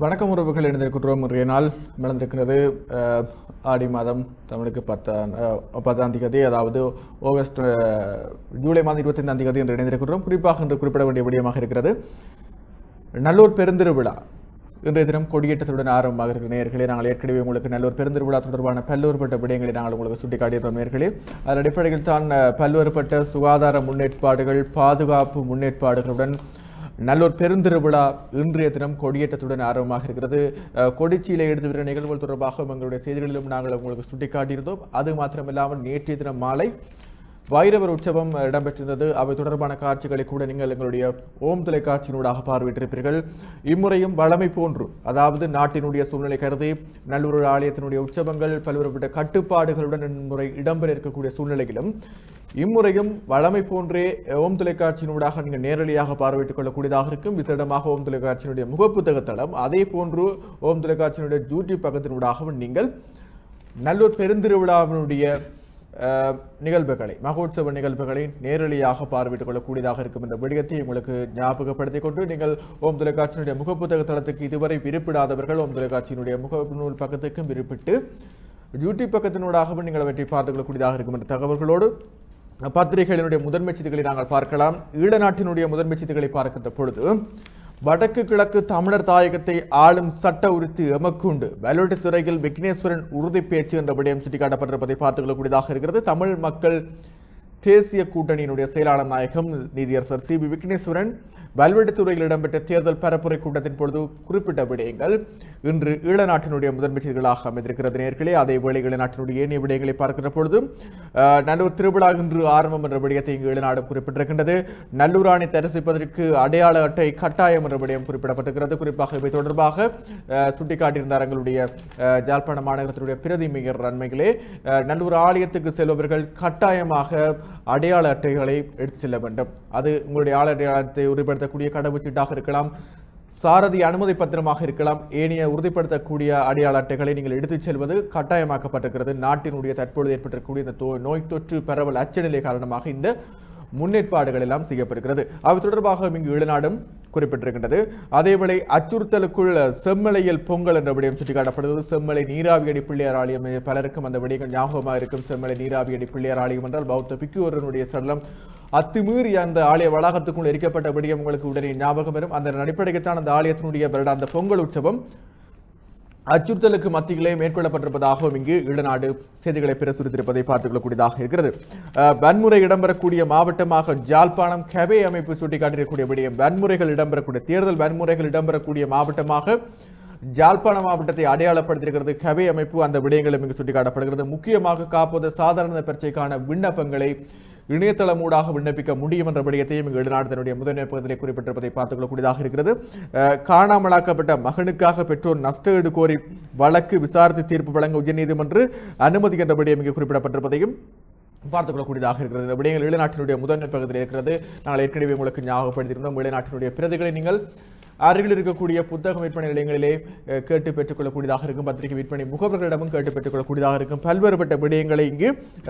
வணக்கம் உறவுகள் இணைந்திருக்கிறோம். இன்றைய நாள் மலர்ந்திருக்கிறது ஆடி மாதம் தமிழுக்கு 10ஆம் தேதி, அதாவது ஜூலை மாதம் 25ஆம் தேதி என்று இணைந்திருக்கிறோம். குறிப்பாக இன்று குறிப்பிட வேண்டிய விடயமாக இருக்கிறது நல்லூர் பெருந்திருவிழா. இன்றைய தினம் கொடியேற்றத்துடன் ஆரம்பமாக இருக்கிற நேயர்களே, நாங்கள் ஏற்கனவே உங்களுக்கு நல்லூர் பெருந்திருவிழா தொடர்பான பல்வேறுபட்ட விடயங்களை நாங்கள் உங்களுக்கு சுட்டிக்காட்டியிருந்தோம் நேயர்களே. அதன் அடிப்படையில் தான் பல்வேறுபட்ட சுகாதார முன்னேற்பாடுகள், பாதுகாப்பு முன்னேற்பாடுகளுடன் நல்லூர் பெருந்திருவிழா இன்றைய தினம் கொடியேற்றத்துடன் ஆரம்பமாக இருக்கிறது. கொடிச்சியில எடுத்து வருகிற நிகழ்வுகள் தொடர்பாக எங்களுடைய செய்திகளிலும் நாங்கள் உங்களுக்கு சுட்டிக்காட்டியிருந்தோம். அது மாத்திரமில்லாமல் நேற்றைய தினம் மாலை வைரவர் உற்சவம் இடம்பெற்றிருந்தது. அவை தொடர்பான காட்சிகளை கூட நீங்கள் எங்களுடைய ஓம் தொலைக்காட்சியினூடாக பார்வையிட்டிருப்பீர்கள். இம்முறையும் வழமை போன்று, அதாவது நாட்டினுடைய சூழ்நிலை கருதி நல்லூர் ஆலயத்தினுடைய உற்சவங்கள் பல்வேறுபட்ட கட்டுப்பாடுகளுடன் இம்முறை இடம்பெற இருக்கக்கூடிய சூழ்நிலையிலும் இம்முறையும் வழமை போன்றே ஓம் தொலைக்காட்சியினூடாக நீங்கள் நேரடியாக பார்வையிட்டுக் கொள்ளக்கூடியதாக இருக்கும். விசேடமாக ஓம் தொலைக்காட்சியினுடைய முகப்புத்தக தளம், அதே போன்று ஓம் தொலைக்காட்சியினுடைய யூடியூப் பக்கத்தினூடாகவும் நீங்கள் நல்லூர் பெருந்திருவிழாவினுடைய நிகழ்வுகளை, மகோத்சவ நிகழ்வுகளை நேரடியாக பார்வையிட்டுக் கொள்ளக்கூடியதாக இருக்கும் என்ற விடயத்தை உங்களுக்கு ஞாபகப்படுத்திக் கொண்டு, நீங்கள் ஓம் தொலைக்காட்சியினுடைய முகப்புத்தக தளத்துக்கு இதுவரை விருப்பிடாதவர்கள் ஓம் தொலைக்காட்சியினுடைய முகநூல் பக்கத்துக்கும் விருப்பிட்டு யூடியூப் பக்கத்தினூடாகவும் நீங்கள் அவற்றை பார்த்துக் கொள்ளக்கூடியதாக இருக்கும் என்ற தகவல்களோடு பத்திரிகைகளினுடைய முதன்மை செய்திகளை நாங்கள் பார்க்கலாம். ஈழ நாட்டினுடைய முதன்மை செய்திகளை பார்க்கின்ற பொழுது, வடக்கு கிழக்கு தமிழர் தாயகத்தை ஆளும் சட்ட உறுதி எமக்குண்டு, வலுவட்டுத்துறையில் விக்னேஸ்வரன் உறுதி பேச்சு என்ற விடயம் சுட்டிக்காட்டப்பட்டிருப்பதை பார்த்துக் கொள்ளக்கூடியதாக இருக்கிறது. தமிழ் மக்கள் தேசிய கூட்டணியினுடைய செயலாளர் நாயகம் நீதியரசர் சி.வி. விக்னேஸ்வரன் வல்வெட்டுத்துறையில் இடம்பெற்ற தேர்தல் பரப்புரை கூட்டத்தின் பொழுது குறிப்பிட்ட விடயங்கள் இன்று ஈழ நாட்டினுடைய முதன்மை செய்திகளாக அமைந்திருக்கிறது நேர்களே. அதே வேளை ஈழ நாட்டினுடைய ஏனைய விடயங்களை பார்க்கிற பொழுது, நல்லூர் திருவிழா இன்று ஆரம்பம் என்ற விடயத்தை இங்கு ஈழ நாடு குறிப்பிட்டிருக்கின்றது. நல்லூர் அணை தரிசிப்பதற்கு அடையாள அட்டை கட்டாயம் என்ற விடயம் குறிப்பிடப்பட்டிருக்கிறது. குறிப்பாக இவை தொடர்பாக சுட்டிக்காட்டியிருந்தார் எங்களுடைய யாழ்ப்பாண மாநகரத்தினுடைய பிரதி மேயர் அண்மையிலே, நல்லூர் ஆலயத்துக்கு செல்பவர்கள் கட்டாயமாக அடையாள அட்டைகளை எடுத்து செல்ல வேண்டும். அது உங்களுடைய அடையாளத்தை உறுதிப்படுத்தக்கூடிய கடவுச்சீட்டாக இருக்கலாம், சாரதி அனுமதி பத்திரமாக இருக்கலாம், ஏனைய உறுதிப்படுத்தக்கூடிய அடையாள அட்டைகளை நீங்கள் எடுத்துச் செல்வது கட்டாயமாக்கப்பட்டிருக்கிறது. நாட்டினுடைய தற்பொழுது ஏற்பட்டிருக்கக்கூடிய இந்த நோய் தொற்று பரவல் அச்சநிலை காரணமாக இந்த முன்னேற்பாடுகள் எல்லாம் செய்யப்படுகிறது. அவை தொடர்பாக இங்கு ஈழநாடும் குறிப்பிட்டிருக்கின்றது. அதேவேளை அச்சுறுத்தலுக்குள் செம்மலையில் பொங்கல் என்ற விடயம் சுட்டிக்காட்டப்படுகிறது. செம்மலை நீராவியடி பிள்ளையார் ஆலயம், பலருக்கும் அந்த விடயங்கள் ஞாபகமாக இருக்கும். செம்மலை நீராவியடி பிள்ளையார் ஆலயம் என்றால் பௌத்த பிக்குவரனுடைய சடலம் அத்துமீறி அந்த ஆலய வளாகத்துக்குள் எரிக்கப்பட்ட விடயம் உங்களுக்கு உடனே ஞாபகம் வரும். அந்த அடிப்படையில் அந்த ஆலயத்தினுடைய வருடாந்த பொங்கல் உற்சவம் அச்சுறுத்தலுக்கு மத்தியிலே மேற்கொள்ளப்பட்டிருப்பதாகவும் இங்கு ஈழநாடு செய்திகளை பிரசுரித்திருப்பதை பார்த்துக் கொள்ளக்கூடியதாக இருக்கிறது. வன்முறை இடம்பெறக்கூடிய மாவட்டமாக யாழ்ப்பாணம் கவே அமைப்பு சுட்டிக்காட்டியிருக்கக்கூடிய விடயம், வன்முறைகள் இடம்பெறக்கூடிய தேர்தல் வன்முறைகள் இடம்பெறக்கூடிய மாவட்டமாக யாழ்ப்பாண மாவட்டத்தை அடையாளப்படுத்தியிருக்கிறது கவே அமைப்பு. அந்த விடயங்களும் இங்கு சுட்டிக்காட்டப்படுகிறது. முக்கியமாக காப்போது சாதாரண பிரச்சனைக்கான விண்ணப்பங்களை இணையதளமூடாக விண்ணப்பிக்க முடியும் என்ற விடயத்தையும் இங்கு ஈழநாடு தன்னுடைய முதன்மை பகுதியை குறிப்பிட்டிருப்பதை பார்த்துக் கொள்ளக்கூடியதாக இருக்கிறது. காணாமலாக்கப்பட்ட மகனுக்காக பெற்றோர் நஷ்டஈடு கோரி வழக்கு விசாரித்து தீர்ப்பு வழங்க உயர்நீதிமன்ற அனுமதி என்ற விடயம் இங்கு குறிப்பிடப்பட்டிருப்பதையும் பார்த்துக் கொள்ளக்கூடியதாக இருக்கிறது. இந்த விடயங்கள் ஈழநாட்டினுடைய முதன்மை பகுதியில் இருக்கிறது. நாங்கள் ஏற்கனவே உங்களுக்கு ஞாபகப்படுத்தியிருந்தோம். ஈழநாட்டினுடைய பிரதிகளை நீங்கள் அருகில் இருக்கக்கூடிய புத்தக விற்பனை நிலையங்களிலே கேட்டு பெற்றுக் கொள்ளக்கூடியதாக இருக்கும். பத்திரிகை விற்பனை முகவர்களிடமும் கேட்டு பெற்றுக் கொள்ளக்கூடியதாக இருக்கும். பல்வேறுபட்ட விடயங்களை இங்கு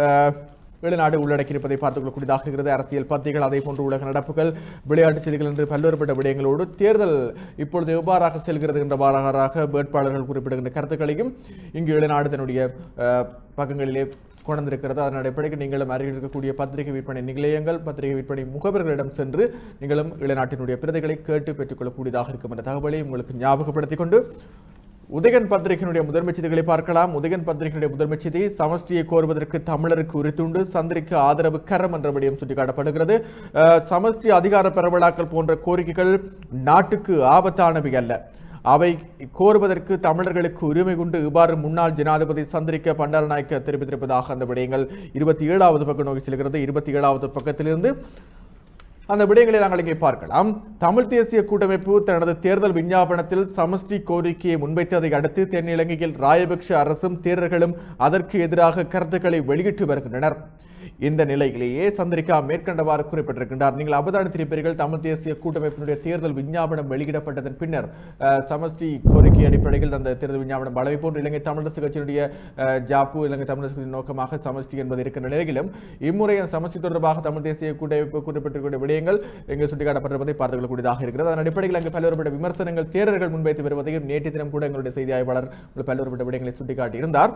ஈழநாடு உள்ளடக்கியிருப்பதை பார்த்துக் கொள்ளக்கூடியதாக இருக்கிறது. அரசியல் பத்திரிகைகள், அதே போன்று உலக நடப்புகள், விளையாட்டு செய்திகள் என்று பல்வேறுபட்ட விடயங்களோடு தேர்தல் இப்பொழுது எவ்வாறாக செல்கிறது என்றவாறாக வேட்பாளர்கள் குறிப்பிடுகின்ற கருத்துக்களையும் இங்கு ஈழநாடு தன்னுடைய பக்கங்களிலே கொண்டிருக்கிறது. அதன் அடிப்படையில் நீங்களும் அருகில் இருக்கக்கூடிய பத்திரிகை விற்பனை நிலையங்கள், பத்திரிகை விற்பனை முகவர்களிடம் சென்று நீங்களும் ஈழநாட்டினுடைய பிரதிகளை கேட்டு பெற்றுக் கொள்ளக்கூடியதாக இருக்கும் என்ற தகவலை உங்களுக்கு ஞாபகப்படுத்திக் கொண்டு உதயன் பத்திரிகையினுடைய முதன்மை செய்திகளை பார்க்கலாம். உதயன் பத்திரிகையுடைய முதன்மை செய்தி, சமஷ்டியை கோருவதற்கு தமிழருக்கு உரித்துண்டு, சந்திரிக்கு ஆதரவு கரம் என்ற விடயம் சுட்டிக்காட்டப்படுகிறது. சமஷ்டி அதிகார பரவலாக்கல் போன்ற கோரிக்கைகள் நாட்டுக்கு ஆபத்தானவை அல்ல, அவை கோருவதற்கு தமிழர்களுக்கு உரிமை கொண்டு இவ்வாறு முன்னாள் ஜனாதிபதி சந்திரிக்க பண்டாரநாயக்க தெரிவித்திருப்பதாக அந்த விடயங்கள் 27வது பக்கம் நோக்கி செல்கிறது. 27வது பக்கத்திலிருந்து அந்த விடயங்களை நாங்கள் இங்கே பார்க்கலாம். தமிழ் தேசிய கூட்டமைப்பு தனது தேர்தல் விஞ்ஞாபனத்தில் சமஷ்டி கோரிக்கையை முன்வைத்ததை அடுத்து தென்னிலங்கையில் ராயபக்ஷ அரசும் தேரர்களும் அதற்கு எதிராக கருத்துக்களை வெளியிட்டு வருகின்றனர். இந்த நிலையிலேயே சந்திரிகா மேற்கண்டவாறு குறிப்பிட்டிருக்கின்றார். நீங்கள் அவதானித்திருப்பீர்கள், தமிழ் தேசிய கூட்டமைப்பினுடைய தேர்தல் விஞ்ஞாபனம் வெளியிடப்பட்டதன் பின்னர் சமஷ்டி கோரிக்கை அடிப்படையில் அந்த தேர்தல் விஞ்ஞாபனம் அளவை போன்று இலங்கை தமிழரசு கட்சியினுடைய ஜாப்பு இலங்கை தமிழரசு கட்சியின் நோக்கமாக சமஷ்டி என்பது இருக்கின்ற நிலையிலும் இம்முறை சமஷ்டி தொடர்பாக தமிழ் தேசிய கூட்டமைப்பு குறிப்பிட்டிருக்கிற விடயங்கள் இங்கு சுட்டிக்காட்டப்பட்டிருப்பதை பார்த்துக் கொள்ளக்கூடியதாக இருக்கிறது. அதன் அடிப்படையில் அங்கு பல்வேறுபட்ட விமர்சனங்கள் தேரர்கள் முன்வைத்து வருவதையும் நேற்று தினம் கூட எங்களுடைய செய்தி ஆய்வாளர் பல்வேறுபட்ட விடயங்களை சுட்டிக்காட்டியிருந்தார்.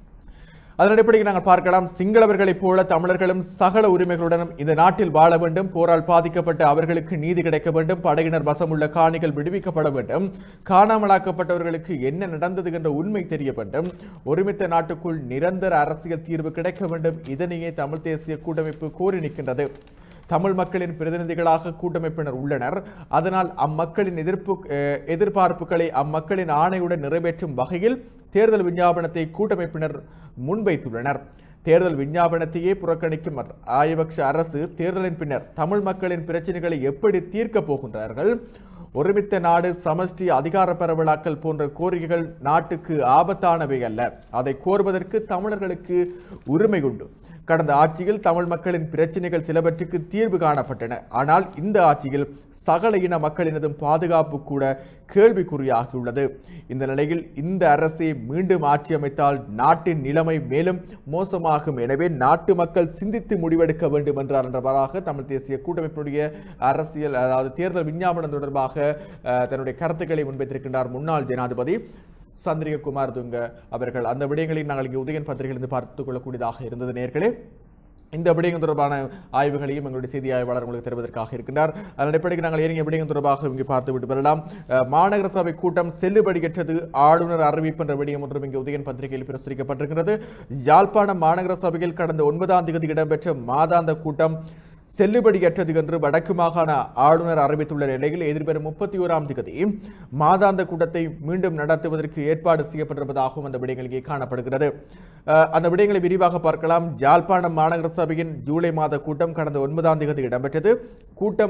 அதன் அடிப்படையில் நாங்கள் பார்க்கலாம், சிங்களவர்களைப் போல தமிழர்களும் சகல உரிமைகளுடனும் இந்த நாட்டில் வாழ வேண்டும், போரால் பாதிக்கப்பட்ட அவர்களுக்கு நீதி கிடைக்க வேண்டும், படையினர் வசமுள்ள காணிகள் விடுவிக்கப்பட வேண்டும், காணாமலாக்கப்பட்டவர்களுக்கு என்ன நடந்தது என்ற உண்மை தெரிய வேண்டும், ஒருமித்த நாட்டுக்குள் நிரந்தர அரசியல் தீர்வு கிடைக்க வேண்டும். இதனையே தமிழ் தேசிய கூட்டமைப்பு கோரி நிற்கின்றது. தமிழ் மக்களின் பிரதிநிதிகளாக கூட்டமைப்பினர் உள்ளனர். அதனால் அம்மக்களின் எதிர்பார்ப்புகளை அம்மக்களின் ஆணையுடன் நிறைவேற்றும் வகையில் தேர்தல் விஞ்ஞாபனத்தை கூட்டமைப்பினர் முன்வைத்துள்ளனர். தேர்தல் விஞ்ஞாபனத்தையே புறக்கணிக்கும் ராஜபக்ஷ அரசு தேர்தலின் பின்னர் தமிழ் மக்களின் பிரச்சனைகளை எப்படி தீர்க்கப் போகின்றார்கள்? ஒருமித்த நாடு, சமஷ்டி அதிகார பரவலாக்கல் போன்ற கோரிக்கைகள் நாட்டுக்கு ஆபத்தானவை அல்ல. அதை கோருவதற்கு தமிழர்களுக்கு உரிமை உண்டு. கடந்த ஆட்சியில் தமிழ் மக்களின் பிரச்சனைகள் சிலவற்றுக்கு தீர்வு காணப்பட்டன. ஆனால் இந்த ஆட்சியில் சகல இன மக்களினதும் பாதுகாப்பு கூட கேள்விக்குறியாகியுள்ளது. இந்த நிலையில் இந்த அரசை மீண்டும் ஆட்சி அமைத்தால் நாட்டின் நிலைமை மேலும் மோசமாகும். எனவே நாட்டு மக்கள் சிந்தித்து முடிவெடுக்க வேண்டும் என்றார். தமிழ் தேசிய கூட்டமைப்புடைய அரசியல் அதாவது தேர்தல் விஞ்ஞாபனம் தொடர்பாக தன்னுடைய கருத்துக்களை முன்வைத்திருக்கின்றார் முன்னாள் ஜனாதிபதி சந்திரிகா குமாரதுங்க அவர்கள். அந்த விடயங்களை நாங்கள் இங்கே உதயன் பத்திரிகையிலிருந்து பார்த்துக் கொள்ளக்கூடியதாக இருந்தது. நேர்களே, இந்த விடயங்கள் தொடர்பான ஆய்வுகளையும் எங்களுடைய செய்தி ஆய்வாளர் உங்களுக்கு தருவதற்காக இருக்கின்றார். அதன் அடிப்படையில் நாங்கள் ஏறிய விடயங்கள் தொடர்பாக இங்கே பார்த்து விட்டு வரலாம். மாநகர சபை கூட்டம் செல்லுபடியற்றது, ஆளுநர் அறிவிப்பு என்ற விடயம் ஒன்றும் இங்கே உதயன் பத்திரிகையில் பிரசுரிக்கப்பட்டிருக்கிறது. யாழ்ப்பாணம் மாநகர சபையில் கடந்த 9ஆம் தேதி இடம்பெற்ற மாதாந்த கூட்டம் செல்லுபடியற்றது என்று வடக்கு மாகாண ஆளுநர் அறிவித்துள்ள நிலையில் எதிர்வரும் 31ஆம் தேதி மாதாந்த கூட்டத்தை மீண்டும் நடத்துவதற்கு ஏற்பாடு செய்யப்பட்டிருப்பதாகவும் அந்த விடயங்களிலே காணப்படுகிறது. அந்த விடயங்களை விரிவாக பார்க்கலாம். யாழ்ப்பாணம் மாநகர சபையின் ஜூலை மாத கூட்டம் கடந்த 9ஆம் தேதி இடம்பெற்றது. கூட்டம்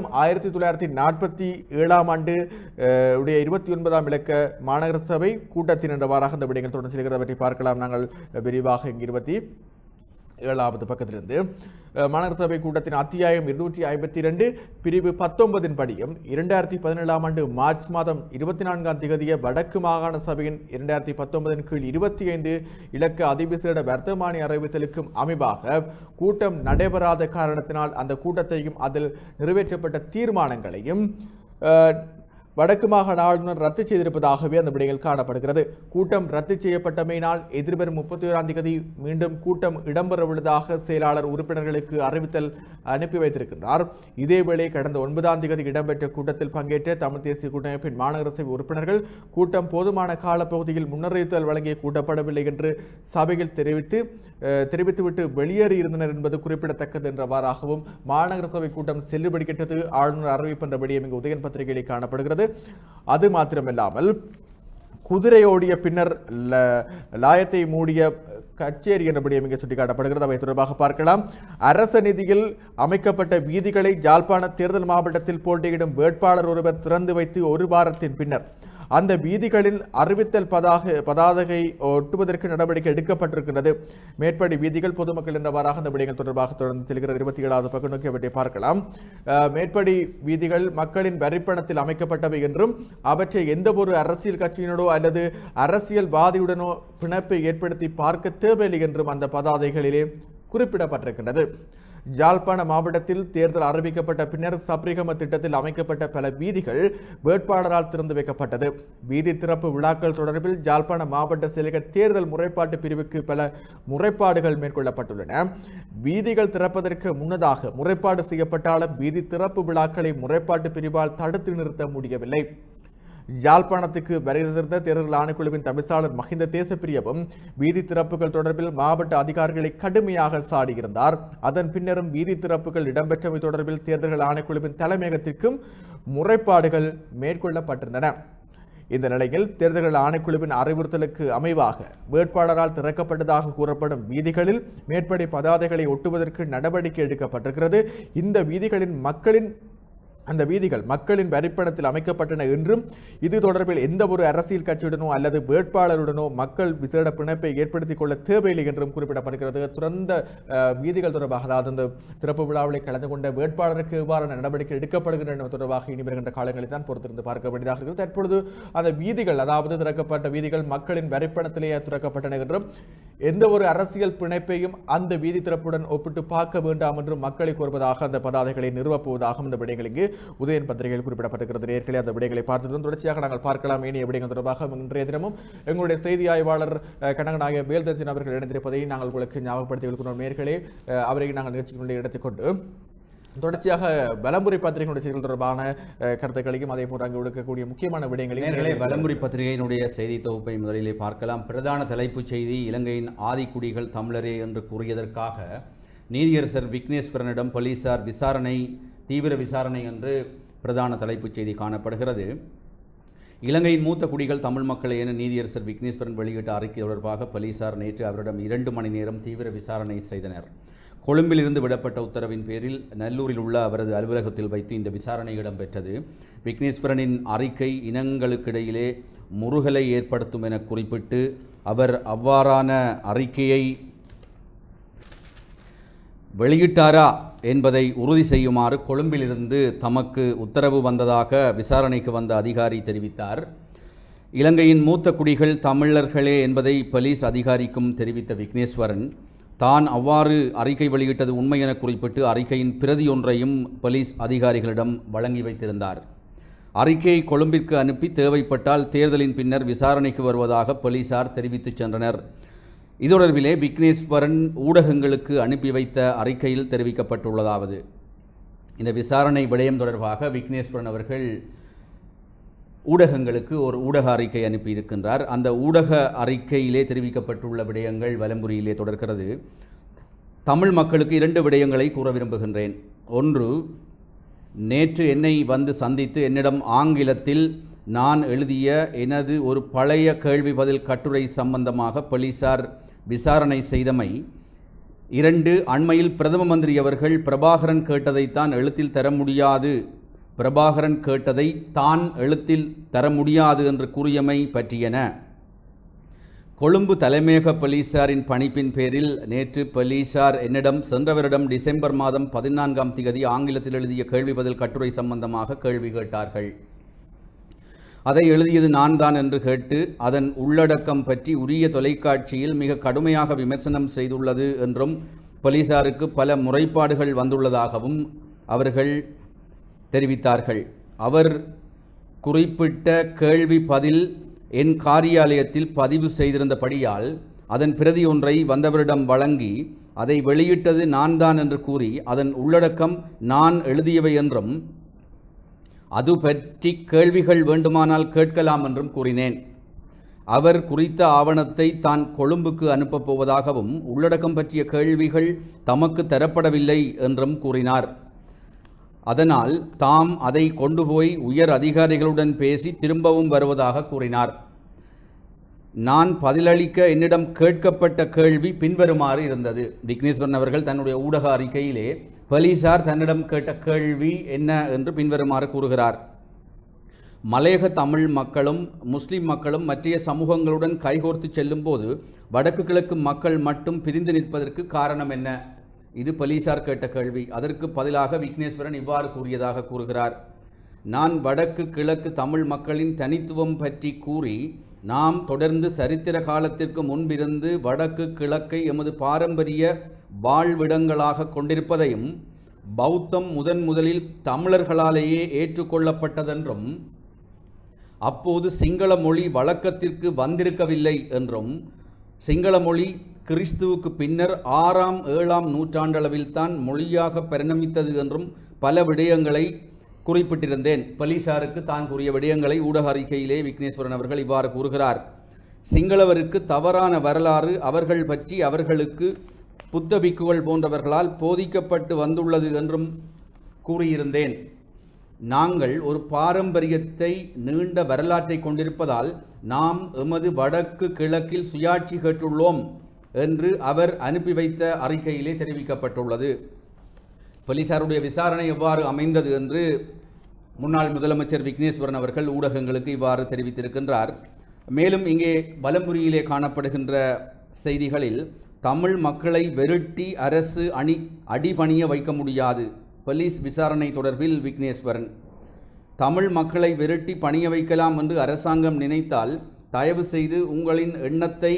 1947ஆம் ஆண்டு 29ஆம் இலக்க மாநகர சபை கூட்டத்தின் என்றவாறாக அந்த விடயங்கள் தொடர்ந்து செல்கிறது. பற்றி பார்க்கலாம். நாங்கள் விரிவாக 27வது பக்கத்திலிருந்து மாநகர சபை கூட்டத்தின் அத்தியாயம் 252 பிரிவு 19 படியும் 2017ஆம் ஆண்டு மார்ச் மாதம் 24ஆம் தேதிய வடக்கு மாகாண சபையின் 2019 கீழ் 25 இலக்க அதிவிசேட வர்த்தமானி அறிவித்தலுக்கும் அமைவாக கூட்டம் நடைபெறாத காரணத்தினால் அந்த கூட்டத்தையும் அதில் நிறைவேற்றப்பட்ட தீர்மானங்களையும் வடக்கு மாகாண ஆளுநர் ரத்து செய்திருப்பதாகவே அந்த விடயங்கள் காணப்படுகிறது. கூட்டம் ரத்து செய்யப்பட்டமையினால் எதிர்வரும் 31ஆம் தேதி மீண்டும் கூட்டம் இடம்பெறவுள்ளதாக செயலாளர் உறுப்பினர்களுக்கு அறிவித்தல் அனுப்பி வைத்திருக்கின்றார். இதேவேளை கடந்த 9ஆம் தேதி இடம்பெற்ற கூட்டத்தில் பங்கேற்ற தமிழ் தேசிய கூட்டமைப்பின் மாநகர சபை உறுப்பினர்கள் கூட்டம் போதுமான காலப்பகுதியில் முன்னறிவித்தல் வழங்கிய கூட்டப்படவில்லை என்று சபையில் தெரிவித்துவிட்டு வெளியேறியிருந்தனர் என்பது குறிப்பிடத்தக்கது என்றவாறாகவும் மாநகர சபை கூட்டம் செல்லுபடியற்றது, ஆளுநர் அறிவிப்பு என்ற விடயம் இங்கு உதயன் பத்திரிகையில் காணப்படுகிறது. அது மாத்திரமல்லாமல் குதிரையோடிய பின்னர் லாயத்தை மூடிய கச்சேரி என்றபடியும் இங்கே சுட்டிக்காட்டப்படுகிறது. அவை தொடர்பாக பார்க்கலாம். அரச நிதியில் அமைக்கப்பட்ட வீதிகளை யாழ்ப்பாண தேர்தல் மாவட்டத்தில் போட்டியிடும் வேட்பாளர் ஒருவர் திறந்து வைத்து ஒரு வாரத்தின் பின்னர் அந்த வீதிகளில் அறிவித்தல் பதாகை ஒட்டுவதற்கு நடவடிக்கை எடுக்கப்பட்டிருக்கிறது. மேற்படி வீதிகள் பொதுமக்கள் என்றவாறாக அந்த விடயங்கள் தொடர்பாக தொடர்ந்து செல்கிறது. 27வது பக்கம் நோக்கி அவற்றை பார்க்கலாம். மேற்படி வீதிகள் மக்களின் வரிப்பணத்தில் அமைக்கப்பட்டவை என்றும் அவற்றை எந்த ஒரு அரசியல் கட்சியினோ அல்லது அரசியல்வாதியுடனோ பிணைப்பை ஏற்படுத்தி பார்க்க தேவையில்லை என்றும் அந்த பதாதைகளிலே குறிப்பிடப்பட்டிருக்கின்றது. யாழ்ப்பாண மாவட்டத்தில் தேர்தல் அறிவிக்கப்பட்ட பின்னர் சப்ரிகம திட்டத்தில் அமைக்கப்பட்ட பல வீதிகள் வேட்பாளரால் திறந்து வைக்கப்பட்டது. வீதி திறப்பு விழாக்கள் தொடர்பில் யாழ்ப்பாண மாவட்ட செயலக தேர்தல் முறைப்பாட்டு பிரிவுக்கு பல முறைப்பாடுகள் மேற்கொள்ளப்பட்டுள்ளன. வீதிகள் திறப்பதற்கு முன்னதாக முறைப்பாடு செய்யப்பட்டாலும் வீதி திறப்பு விழாக்களை முறைப்பாட்டு பிரிவால் தடுத்து நிறுத்த முடியவில்லை. யாழ்ப்பாணத்துக்கு வருகின்ற தேர்தல் ஆணைக்குழுவின் தவிசாளர் மஹிந்த தேசப்பிரியவும் வீதி திறப்புகள் தொடர்பில் மாவட்ட அதிகாரிகளை கடுமையாக சாடியிருந்தார். அதன் பின்னரும் வீதி திறப்புகள் இடம்பெற்றவை தொடர்பில் தேர்தல் ஆணைக்குழுவின் தலைமையகத்திற்கும் முறைப்பாடுகள் மேற்கொள்ளப்பட்டிருந்தன. இந்த நிலையில் தேர்தல் ஆணைக்குழுவின் அறிவுறுத்தலுக்கு அமைவாக வேட்பாளரால் திறக்கப்பட்டதாக கூறப்படும் வீதிகளில் மேற்படி பதாதைகளை ஒட்டுவதற்கு நடவடிக்கை எடுக்கப்பட்டிருக்கிறது. இந்த வீதிகளின் மக்களின் அந்த வீதிகள் மக்களின் வரிப்பணத்தில் அமைக்கப்பட்டன என்றும் இது தொடர்பில் எந்த ஒரு அரசியல் கட்சியுடனோ அல்லது வேட்பாளருடனோ மக்கள் விசேட பிணைப்பை ஏற்படுத்திக் கொள்ள தேவையில்லை என்றும் குறிப்பிடப்படுகிறது. துறந்த வீதிகள் தொடர்பாக, அதாவது இந்த திறப்பு விழாவில் கலந்து கொண்ட வேட்பாளருக்கு எவ்வாறான நடவடிக்கை எடுக்கப்படுகின்றன தொடர்பாக இனி வருகின்ற காலங்களில் தான் பொறுத்திருந்து பார்க்க வேண்டியதாக இருக்கிறது. தற்பொழுது அந்த வீதிகள், அதாவது திறக்கப்பட்ட வீதிகள் மக்களின் வரிப்பணத்திலேயே திறக்கப்பட்டன என்றும் எந்த ஒரு அரசியல் பிணைப்பையும் அந்த வீதி திறப்புடன் ஒப்பிட்டு பார்க்க வேண்டாம் என்றும் மக்களை கோருவதாக அந்த பதாதைகளை நிறுவப்போவதாகவும் இந்த விடயங்களுக்கு உதயன் பத்திரிகையில் குறிப்பிடப்பட்டிருக்கிறது. நேர்களை அந்த விடயங்களை பார்த்ததும் தொடர்ச்சியாக நாங்கள் பார்க்கலாம். ஏனைய விடயங்கள் தொடர்பாக இன்றைய தினமும் எங்களுடைய செய்தி ஆய்வாளர் கனகநாயக வேல்தஞ்சன் அவர்கள் இணைந்திருப்பதை நாங்கள் உங்களுக்கு ஞாபகப்படுத்திக் கொள்கிறோம். நேர்களே, அவரை நாங்கள் நிகழ்ச்சிகளுடைய எடுத்துக்கொண்டு தொடர்ச்சியாக வலம்புரி பத்திரிகையினுடைய செய்திகள் தொடர்பான கருத்துக்களையும் அதே போன்று அங்கு எடுக்கக்கூடிய முக்கியமான விடயங்களையும் வலம்புரி பத்திரிகையினுடைய செய்தி தொகுப்பை முதலிலே பார்க்கலாம். பிரதான தலைப்புச் செய்தி: இலங்கையின் ஆதிக்குடிகள் தமிழரே என்று கூறியதற்காக நீதியரசர் விக்னேஸ்வரனிடம் போலீசார் தீவிர விசாரணை என்று பிரதான தலைப்புச் செய்தி காணப்படுகிறது. இலங்கையின் மூத்த குடிகள் தமிழ் மக்கள் என நீதியரசர் விக்னேஸ்வரன் வெளியிட்ட அறிக்கை தொடர்பாக போலீசார் நேற்று அவரிடம் 2 மணி நேரம் தீவிர விசாரணை செய்தனர். கொழும்பில் இருந்து விடப்பட்ட உத்தரவின் பேரில் நல்லூரில் உள்ள அவரது அலுவலகத்தில் வைத்து இந்த விசாரணை இடம்பெற்றது. விக்னேஸ்வரனின் அறிக்கை இனங்களுக்கிடையிலே முறுகலை ஏற்படுத்தும் என குறிப்பிட்டு அவர் அவ்வாறான அறிக்கையை வெளியிட்டாரா என்பதை உறுதி செய்யுமாறு கொழும்பிலிருந்து தமக்கு உத்தரவு வந்ததாக விசாரணைக்கு வந்த அதிகாரி தெரிவித்தார். இலங்கையின் மூத்த குடிகள் தமிழர்களே என்பதை போலீஸ் அதிகாரிக்கும் தெரிவித்த விக்னேஸ்வரன் தான் அவ்வாறு அறிக்கை வெளியிட்டது உண்மை என குறிப்பிட்டு அறிக்கையின் பிரதி ஒன்றையும் போலீஸ் அதிகாரிகளிடம் வழங்கி வைத்திருந்தார். அறிக்கையை கொழும்பிற்கு அனுப்பி தேவைப்பட்டால் தேர்தலின் பின்னர் விசாரணைக்கு வருவதாக போலீசார் தெரிவித்துச் சென்றனர். இது தொடர்பிலே விக்னேஸ்வரன் ஊடகங்களுக்கு அனுப்பி வைத்த அறிக்கையில் தெரிவிக்கப்பட்டுள்ளதாவது: இந்த விசாரணை விடயம் தொடர்பாக விக்னேஸ்வரன் அவர்கள் ஊடகங்களுக்கு ஒரு ஊடக அறிக்கை அனுப்பியிருக்கின்றார். அந்த ஊடக அறிக்கையிலே தெரிவிக்கப்பட்டுள்ள விடயங்கள் வலம்புரியிலே தொடர்கிறது. தமிழ் மக்களுக்கு 2 விடயங்களை கூற விரும்புகின்றேன். ஒன்று, நேற்று என்னை வந்து சந்தித்து என்னிடம் ஆங்கிலத்தில் நான் எழுதிய எனது ஒரு பழைய கேள்வி பதில் கட்டுரை சம்பந்தமாக போலீசார் விசாரணை செய்தமை. 2, அண்மையில் பிரதம மந்திரி அவர்கள் பிரபாகரன் கேட்டதைத்தான் எழுத்தில் தர முடியாது, பிரபாகரன் கேட்டதை தான் எழுத்தில் தர முடியாது என்று கூறியமை பற்றியன. கொழும்பு தலைமையக போலீசாரின் பணிப்பின் பேரில் நேற்று போலீசார் என்னிடம் சென்ற வருடம் டிசம்பர் மாதம் 14ஆம் தேதி ஆங்கிலத்தில் எழுதிய கேள்வி பதில் கட்டுரை சம்பந்தமாக கேள்வி கேட்டார்கள். அதை எழுதியது நான் தான் என்று கேட்டு அதன் உள்ளடக்கம் பற்றி உரிய தொலைக்காட்சியில் மிக கடுமையாக விமர்சனம் செய்துள்ளது என்றும் போலீசாருக்கு பல முறைப்பாடுகள் வந்துள்ளதாகவும் அவர்கள் தெரிவித்தார்கள். அவர் குறிப்பிட்ட கேள்வி பதில் என் காரியாலயத்தில் பதிவு செய்திருந்தபடியால் அதன் பிரதி ஒன்றை வந்தவரிடம் வழங்கி அதை வெளியிட்டது நான் தான் என்று கூறி அதன் உள்ளடக்கம் நான் எழுதியவை என்றும் அது பற்றி கேள்விகள் வேண்டுமானால் கேட்கலாம் என்றும் கூறினேன். அவர் குறித்த ஆவணத்தை தான் கொழும்புக்கு அனுப்பப் போவதாகவும் உள்ளடக்கம் பற்றிய கேள்விகள் தமக்கு தரப்படவில்லை என்றும் கூறினார். அதனால் தாம் அதை கொண்டு போய் உயர் அதிகாரிகளுடன் பேசி திரும்பவும் வருவதாக கூறினார். நான் பதிலளிக்க என்னிடம் கேட்கப்பட்ட கேள்வி பின்வருமாறு இருந்தது. விக்னேஸ்வரன் அவர்கள் தன்னுடைய ஊடக அறிக்கையிலே போலீசார் தன்னிடம் கேட்ட கேள்வி என்ன என்று பின்வருமாறு கூறுகிறார். மலையக தமிழ் மக்களும் முஸ்லிம் மக்களும் மற்ற சமூகங்களுடன் கைகோர்த்து செல்லும் போது வடக்கு கிழக்கு மக்கள் மட்டும் பிரிந்து நிற்பதற்கு காரணம் என்ன? இது போலீசார் கேட்ட கேள்வி. அதற்கு பதிலாக விக்னேஸ்வரன் இவ்வாறு கூறியதாக கூறுகிறார். நான் வடக்கு கிழக்கு தமிழ் மக்களின் தனித்துவம் பற்றி கூறி நாம் தொடர்ந்து சரித்திர காலத்திற்கு முன்பிருந்து வடக்கு கிழக்கை எமது பாரம்பரிய வாழ்விடங்களாக கொண்டிருப்பதையும் பௌத்தம் முதலில் தமிழர்களாலேயே ஏற்றுக்கொள்ளப்பட்டதென்றும் அப்போது சிங்கள மொழி வழக்கத்திற்கு வந்திருக்கவில்லை என்றும் சிங்கள மொழி கிறிஸ்துவுக்கு பின்னர் 6ஆம் 7ஆம் நூற்றாண்டளவில் தான் மொழியாக பரிணமித்தது என்றும் பல விடயங்களை குறிப்பிட்டிருந்தேன். போலீசாருக்கு தான் கூறிய விடயங்களை ஊடக அறிக்கையிலே விக்னேஸ்வரன் அவர்கள் இவ்வாறு கூறுகிறார். சிங்களவருக்கு தவறான வரலாறு அவர்கள் பற்றி அவர்களுக்கு புத்த பிக்குகள் போன்றவர்களால் போதிக்கப்பட்டு வந்துள்ளது என்றும் கூறியிருந்தேன். நாங்கள் ஒரு பாரம்பரியத்தை நீண்ட வரலாற்றை கொண்டிருப்பதால் நாம் எமது வடக்கு கிழக்கில் சுயாட்சி கேட்டுள்ளோம் என்று அவர் அனுப்பி வைத்த அறிக்கையிலே தெரிவிக்கப்பட்டுள்ளது. போலீசாருடைய விசாரணை எவ்வாறு அமைந்தது என்று முன்னாள் முதலமைச்சர் விக்னேஸ்வரன் அவர்கள் ஊடகங்களுக்கு இவ்வாறு தெரிவித்திருக்கின்றார். மேலும் இங்கே வலம்புரியிலே காணப்படுகின்ற செய்திகளில் தமிழ் மக்களை வெருட்டி அரசு அடிபணிய வைக்க முடியாது, போலீஸ் விசாரணை தொடர்பில் விக்னேஸ்வரன். தமிழ் மக்களை வெருட்டி பணிய வைக்கலாம் என்று அரசாங்கம் நினைத்தால் தயவு செய்து உங்களின் எண்ணத்தை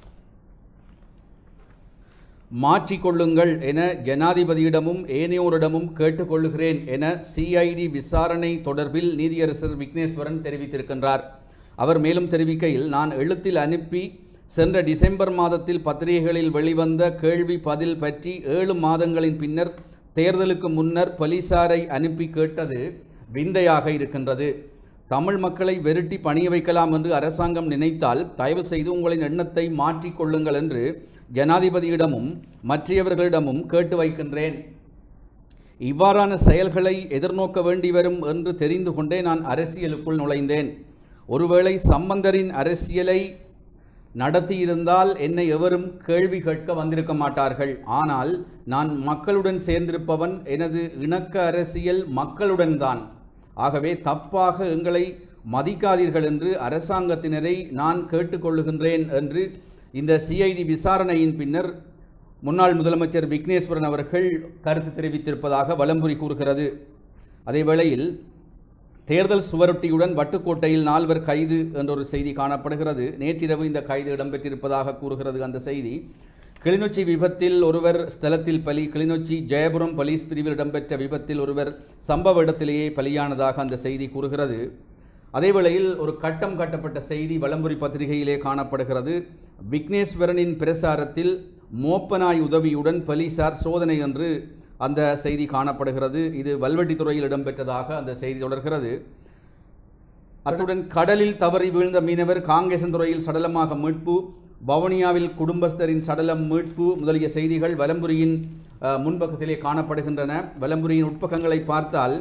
மாற்றிக்கொள்ளுங்கள் என ஜனாதிபதியிடமும் ஏனையோரிடமும் கேட்டுக்கொள்கிறேன் என சிஐடி விசாரணை தொடர்பில் நீதியரசர் விக்னேஸ்வரன் தெரிவித்திருக்கின்றார். அவர் மேலும் தெரிவிக்கையில், நான் எழுத்தில் அனுப்பி சென்ற டிசம்பர் மாதத்தில் பத்திரிகைகளில் வெளிவந்த கேள்வி பதில் பற்றி 7 மாதங்களின் பின்னர் தேர்தலுக்கு முன்னர் போலீசாரை அனுப்பி கேட்டது விந்தையாக இருக்கின்றது. தமிழ் மக்களை வெருட்டி பணிய வைக்கலாம் என்று அரசாங்கம் நினைத்தால் தயவு செய்து உங்களின் எண்ணத்தை மாற்றிக்கொள்ளுங்கள் என்று ஜனாதிபதியிடமும் மற்றவர்களிடமும் கேட்டு வைக்கின்றேன். இவ்வாறான செயல்களை எதிர்நோக்க வேண்டி வரும் என்று தெரிந்து கொண்டே நான் அரசியலுக்குள் நுழைந்தேன். ஒருவேளை சம்பந்தரின் அரசியலை நடத்தியிருந்தால் என்னை எவரும் கேள்வி கேட்க வந்திருக்க மாட்டார்கள். ஆனால் நான் மக்களுடன் சேர்ந்திருப்பவன். எனது இணக்க அரசியல் மக்களுடன் தான். ஆகவே தப்பாக எங்களை மதிக்காதீர்கள் என்று அரசாங்கத்தினரை நான் கேட்டுக்கொள்ளுகின்றேன் என்று இந்த சிஐடி விசாரணையின் பின்னர் முன்னாள் முதலமைச்சர் விக்னேஸ்வரன் அவர்கள் கருத்து தெரிவித்திருப்பதாக வலம்புரி கூறுகிறது. அதேவேளையில் தேர்தல் சுவரொட்டியுடன் வட்டுக்கோட்டையில் 4 கைது என்றொரு செய்தி காணப்படுகிறது. நேற்றிரவு இந்த கைது இடம்பெற்றிருப்பதாக கூறுகிறது அந்த செய்தி. கிளிநொச்சி விபத்தில் ஒருவர் ஸ்தலத்தில் பலி. கிளிநொச்சி ஜெயபுரம் போலீஸ் பிரிவில் இடம்பெற்ற விபத்தில் ஒருவர் சம்பவ இடத்திலேயே பலியானதாக அந்த செய்தி கூறுகிறது. அதேவேளையில் ஒரு கட்டம் கட்டப்பட்ட செய்தி வலம்புரி பத்திரிகையிலே காணப்படுகிறது. விக்னேஸ்வரனின் பிரசாரத்தில் மோப்பனாய் உதவியுடன் போலீசார் சோதனை என்று அந்த செய்தி காணப்படுகிறது. இது வல்வெட்டித்துறையில் இடம்பெற்றதாக அந்த செய்தி தொடர்கிறது. அத்துடன் கடலில் தவறி வீழ்ந்த மீனவர் காங்கேசன்துறையில் சடலமாக மீட்பு, வவுனியாவில் குடும்பஸ்தரின் சடலம் மீட்பு முதலிய செய்திகள் வலம்புரியின் முன்பக்கத்திலே காணப்படுகின்றன. வலம்புரியின் உட்பக்கங்களை பார்த்தால்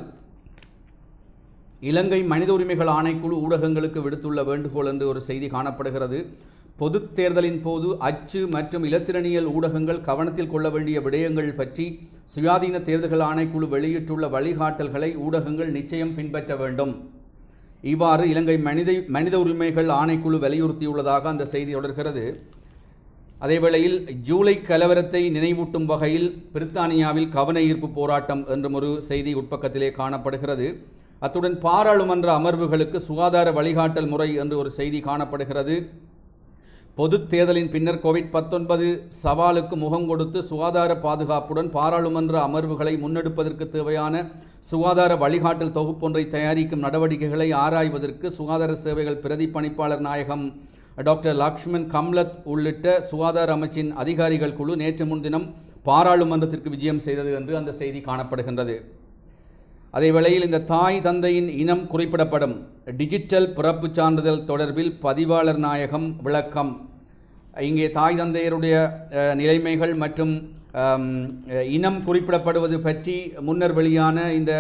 இலங்கை மனித உரிமைகள் ஆணைக்குழு ஊடகங்களுக்கு விடுத்துள்ள வேண்டுகோள் என்று ஒரு செய்தி காணப்படுகிறது. பொது தேர்தலின் போது அச்சு மற்றும் இலத்திரனியல் ஊடகங்கள் கவனத்தில் கொள்ள வேண்டிய விடயங்கள் பற்றி சுயாதீன தேர்தல்கள் ஆணைக்குழு வெளியிட்டுள்ள வழிகாட்டல்களை ஊடகங்கள் நிச்சயம் பின்பற்ற வேண்டும். இவ்வாறு இலங்கை மனித உரிமைகள் ஆணைக்குழு வலியுறுத்தியுள்ளதாக அந்த செய்தி தொடர்கிறது. அதேவேளையில் ஜூலை கலவரத்தை நினைவூட்டும் வகையில் பிரித்தானியாவில் கவன ஈர்ப்பு போராட்டம் என்றும் ஒரு செய்தி உட்பக்கத்திலே காணப்படுகிறது. அத்துடன் பாராளுமன்ற அமர்வுகளுக்கு சுகாதார வழிகாட்டல் முறை என்று ஒரு செய்தி காணப்படுகிறது. பொது தேர்தலின் பின்னர் கோவிட்-19 சவாலுக்கு முகம் கொடுத்து சுகாதார பாதுகாப்புடன் பாராளுமன்ற அமர்வுகளை முன்னெடுப்பதற்கு தேவையான சுகாதார வழிகாட்டல் தொகுப்பொன்றை தயாரிக்கும் நடவடிக்கைகளை ஆராய்வதற்கு சுகாதார சேவைகள் பிரதி பணிப்பாளர் நாயகம் டாக்டர் லக்ஷ்மன் கம்லத் உள்ளிட்ட சுகாதார அமைச்சின் அதிகாரிகள் குழு நேற்று முன்தினம் பாராளுமன்றத்திற்கு விஜயம் செய்தது என்று அந்த செய்தி காணப்படுகின்றது. அதேவேளையில் இந்த தாய் தந்தையின் இனம் குறிப்பிடப்படும் டிஜிட்டல் பிறப்பு சான்றிதழ் தொடர்பில் பதிவாளர் நாயகம் விளக்கம். இங்கே தாய் தந்தையருடைய நிலைமைகள் மற்றும் இனம் குறிப்பிடப்படுவது பற்றி முன்னர் வெளியான இந்த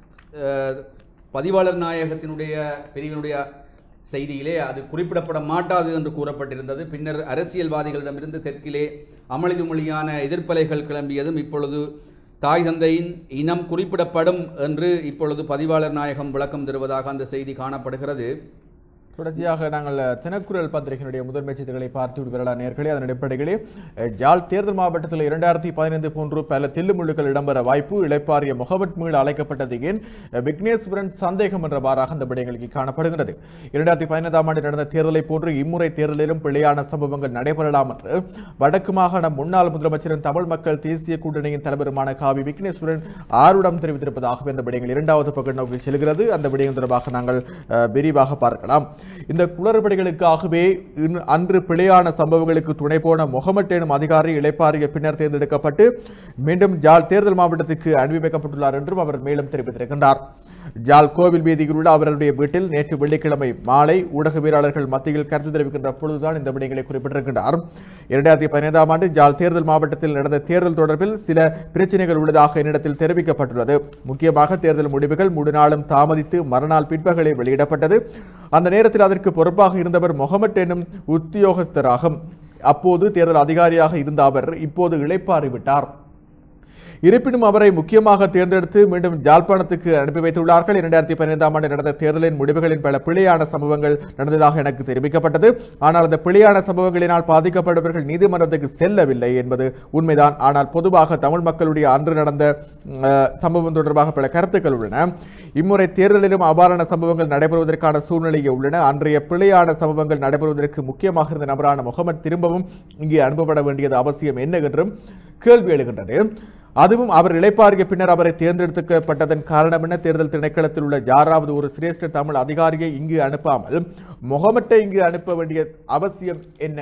பதிவாளர் நாயகத்தினுடைய பிரிவினுடைய செய்தியிலே அது குறிப்பிடப்பட மாட்டாது என்று கூறப்பட்டிருந்தது. பின்னர் அரசியல்வாதிகளிடமிருந்து தெற்கிலே அமளிதுமொழியான எதிர்ப்பலைகள் கிளம்பியதும் இப்பொழுது தாய் தந்தையின் இனம் குறிப்பிடப்படும் என்று இப்பொழுது பதிவாளர் நாயகம் விளக்கம் தருவதாக அந்த செய்தி காணப்படுகிறது. தொடர்ச்சியாக நாங்கள் தினக்குரல் பத்திரிகையினுடைய முதன்மை செய்திகளை பார்த்து வரலாம் நேர்களே. அதன் அடிப்படையிலே யாழ் தேர்தல் மாவட்டத்தில் 2015 போன்று பல தில்லுமுள்ளுகள் இடம்பெற வாய்ப்பு. இளைப்பாறிய முகவட் மீள் அழைக்கப்பட்டது ஏன்? விக்னேஸ்வரன் சந்தேகம் என்றவாறாக அந்த விடயங்களுக்கு காணப்படுகிறது. 2015ஆம் ஆண்டு நடந்த தேர்தலை போன்று இம்முறை தேர்தலிலும் பிழையான சம்பவங்கள் நடைபெறலாம் என்று வடக்கு மாகாண முன்னாள் முதலமைச்சரின் தமிழ் மக்கள் தேசிய கூட்டணியின் தலைவருமான காவி விக்னேஸ்வரன் ஆருடம் தெரிவித்திருப்பதாகவே அந்த விடயங்கள் 2வது பக்கம் நோக்கி செல்கிறது. அந்த விடயம் தொடர்பாக நாங்கள் விரிவாக பார்க்கலாம். இந்த குளறுபடிகளுக்காகவே அன்று பிழையான சம்பவங்களுக்கு துணை போன முகமட் எனும் அதிகாரி இளைப்பாறிய பின்னர் தேர்ந்தெடுக்கப்பட்டு மீண்டும் ஜாழ் தேர்தல் மாவட்டத்துக்கு அனுப்பி வைக்கப்பட்டுள்ளார் என்றும் அவர் மேலும் தெரிவித்திருக்கின்றார். ஜாழ் கோவில் வீதியில் உள்ள அவருடைய வீட்டில் நேற்று வெள்ளிக்கிழமை மாலை ஊடகவியலாளர்கள் மத்தியில் கருத்து தெரிவிக்கின்ற பொழுதுதான் இந்த விடயங்களை குறிப்பிட்டிருக்கின்றார். 2015ஆம் ஆண்டு ஜாழ் தேர்தல் மாவட்டத்தில் நடந்த தேர்தல் தொடர்பில் சில பிரச்சனைகள் உள்ளதாக என்னிடத்தில் தெரிவிக்கப்பட்டுள்ளது. முக்கியமாக தேர்தல் முடிவுகள் 3 நாளும் தாமதித்து மறுநாள் பிற்பகலே வெளியிடப்பட்டது. அந்த நேரத்தில் அதற்கு பொறுப்பாக இருந்தவர் முகமட் எனும் உத்தியோகஸ்தராகும். அப்போது தேர்தல் அதிகாரியாக இருந்த அவர் இப்போது இளைப்பாறிவிட்டார். இருப்பினும் அவரை முக்கியமாக தேர்ந்தெடுத்து மீண்டும் ஜாழ்ப்பாணத்துக்கு அனுப்பி வைத்துள்ளார்கள். 2015ஆம் ஆண்டு நடந்த தேர்தலின் முடிவுகளின் பல பிழையான சம்பவங்கள் நடந்ததாக எனக்கு தெரிவிக்கப்பட்டது. ஆனால் அந்த பிழையான சம்பவங்களினால் பாதிக்கப்பட்டவர்கள் நீதிமன்றத்துக்கு செல்லவில்லை என்பது உண்மைதான். ஆனால் பொதுவாக தமிழ் மக்களுடைய அன்று நடந்த சம்பவம் தொடர்பாக பல கருத்துக்கள் உள்ளன. இம்முறை தேர்தலிலும் அவ்வாறான சம்பவங்கள் நடைபெறுவதற்கான சூழ்நிலையே உள்ளன. அன்றைய பிழையான சம்பவங்கள் நடைபெறுவதற்கு முக்கியமாக இருந்த நபரான முகமது திரும்பவும் இங்கே அனுப்பப்பட வேண்டியது அவசியம் என்ன என்றும் கேள்வி எழுகின்றது. அதுவும் அவர் இளைப்பாறிய பின்னர் அவரை தேர்ந்தெடுக்கப்பட்டதன் காரணம் என்ன? தேர்தல் திணைக்களத்தில் உள்ள யாராவது ஒரு சிரேஷ்ட தமிழ் அதிகாரியை இங்கு அனுப்பாமல் முகமட்டை இங்கு அனுப்ப வேண்டிய அவசியம் என்ன?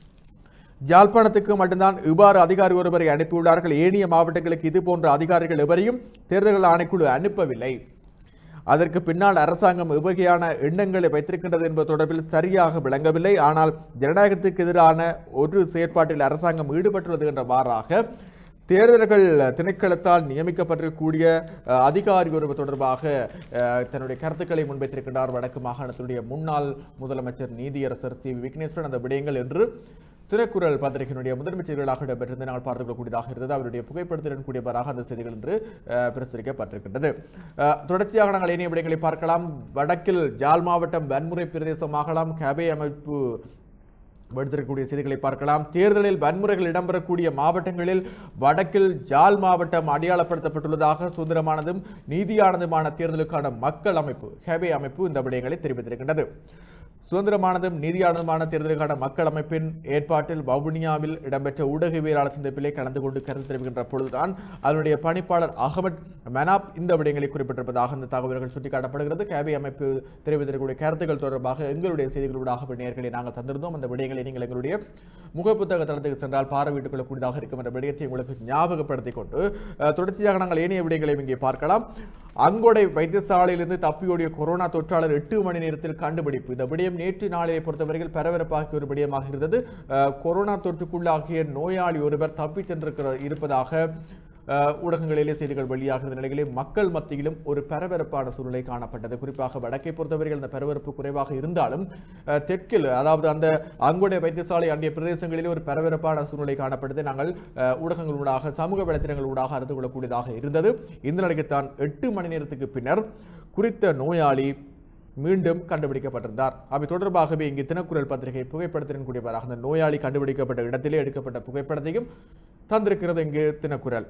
யாழ்ப்பாணத்துக்கு மட்டும்தான் இவ்வாறு அதிகாரி ஒருவரை அனுப்பியுள்ளார்கள். ஏனைய மாவட்டங்களுக்கு இது போன்ற அதிகாரிகள் எவரையும் தேர்தல் ஆணைக்குழு அனுப்பவில்லை. அதற்கு பின்னால் அரசாங்கம் எவ்வகையான எண்ணங்களை வைத்திருக்கின்றது என்பது தொடர்பில் சரியாக விளங்கவில்லை. ஆனால் ஜனநாயகத்துக்கு எதிரான ஒரு செயற்பாட்டில் அரசாங்கம் ஈடுபட்டுள்ளது என்ற மாறாக தேர்தல்கள் திணைக்களத்தால் நியமிக்கப்பட்டிருக்கக்கூடிய அதிகாரி ஒருவர் தொடர்பாக தன்னுடைய கருத்துக்களை முன்வைத்திருக்கின்றார் வடக்கு மாகாணத்தினுடைய முன்னாள் முதலமைச்சர் நீதியரசர் சி விக்னேஸ்வரன். அந்த விடயங்கள் என்று திரைக்குறள் பத்திரிகையினுடைய முதன்மை செய்திகளாக இடம்பெற்றிருந்த நாங்கள் பார்த்துக்கக்கூடியதாக இருந்தது. அவருடைய புகைப்படத்துடன் கூடியவராக அந்த செய்திகள் என்று பிரசுரிக்கப்பட்டிருக்கின்றது. தொடர்ச்சியாக நாங்கள் ஏனைய விடயங்களை பார்க்கலாம். வடக்கில் ஜாழ் மாவட்டம் வன்முறை பிரதேசமாகலாம் கேபே அமைப்பு எடுத்திருக்கக்கூடிய செய்திகளை பார்க்கலாம். தேர்தலில் வன்முறைகள் இடம்பெறக்கூடிய மாவட்டங்களில் வடக்கில் ஜாழ் மாவட்டம் அடையாளப்படுத்தப்பட்டுள்ளதாக சுதந்திரமானதும் நீதியானதுமான தேர்தலுக்கான மக்கள் அமைப்பு கேபே அமைப்பு இந்த விடயங்களை தெரிவித்திருக்கின்றது. சுதந்திரமானதும் நீதியானதுமான தேர்தலுக்கான மக்கள் அமைப்பின் ஏற்பாட்டில் வவுனியாவில் இடம்பெற்ற ஊடகவியலாளர் சந்திப்பிலே கலந்து கொண்டு கருத்து தெரிவிக்கின்ற பொழுதுதான் அதனுடைய பணிப்பாளர் அகமட் மனாப் இந்த விடயங்களை குறிப்பிட்டிருப்பதாக அந்த தகவல்கள் சுட்டிக்காட்டப்படுகிறது. கேபி அமைப்பு தெரிவித்திருக்கக்கூடிய கருத்துக்கள் தொடர்பாக எங்களுடைய செய்திகளூடாக நேயர்களை நாங்கள் தந்திருந்தோம். அந்த விடயங்களை நீங்கள் எங்களுடைய முகப்புத்தக தளத்துக்கு சென்றால் பார்வையிட்டுக் கொள்ளக்கூடியதாக இருக்கும் என்ற விடயத்தை உங்களுக்கு ஞாபகப்படுத்திக் கொண்டு தொடர்ச்சியாக நாங்கள் ஏனைய விடயங்களையும் இங்கே பார்க்கலாம். அங்கோடை வைத்தியசாலையிலிருந்து தப்பியோடிய கொரோனா தொற்றாளர் 8 மணி நேரத்தில் கண்டுபிடிப்பு. இந்த விடயம் நேற்று நாளையை பொறுத்தவரையில் பரபரப்பாகிய ஒரு விடயமாக இருந்தது. கொரோனா தொற்றுக்குள்ளாகிய நோயாளி ஒருவர் தப்பி இருப்பதாக ஊடகங்களிலே செய்திகள் வெளியாகிற நிலையிலே மக்கள் மத்தியிலும் ஒரு பரபரப்பான சூழ்நிலை காணப்பட்டது. குறிப்பாக வடக்கை பொறுத்தவரையில் அந்த பரபரப்பு குறைவாக இருந்தாலும் தெற்கில் அதாவது அந்த அங்கோடை வைத்தியசாலை அண்டிய பிரதேசங்களிலே ஒரு பரபரப்பான சூழ்நிலை காணப்பட்டது. நாங்கள் ஊடகங்களூடாக சமூக வலைத்தளங்களூடாக அறிந்து கொள்ளக்கூடியதாக இருந்தது. இந்த நிலைக்குத்தான் 8 மணி நேரத்துக்கு பின்னர் குறித்த நோயாளி மீண்டும் கண்டுபிடிக்கப்பட்டிருந்தார். அவை தொடர்பாகவே இங்கு தினக்குரல் பத்திரிகை புகைப்படத்தின் கூடியவராக அந்த நோயாளி கண்டுபிடிக்கப்பட்ட இடத்திலே எடுக்கப்பட்ட புகைப்படத்தையும் தந்திருக்கிறது இங்கு தினக்குரல்.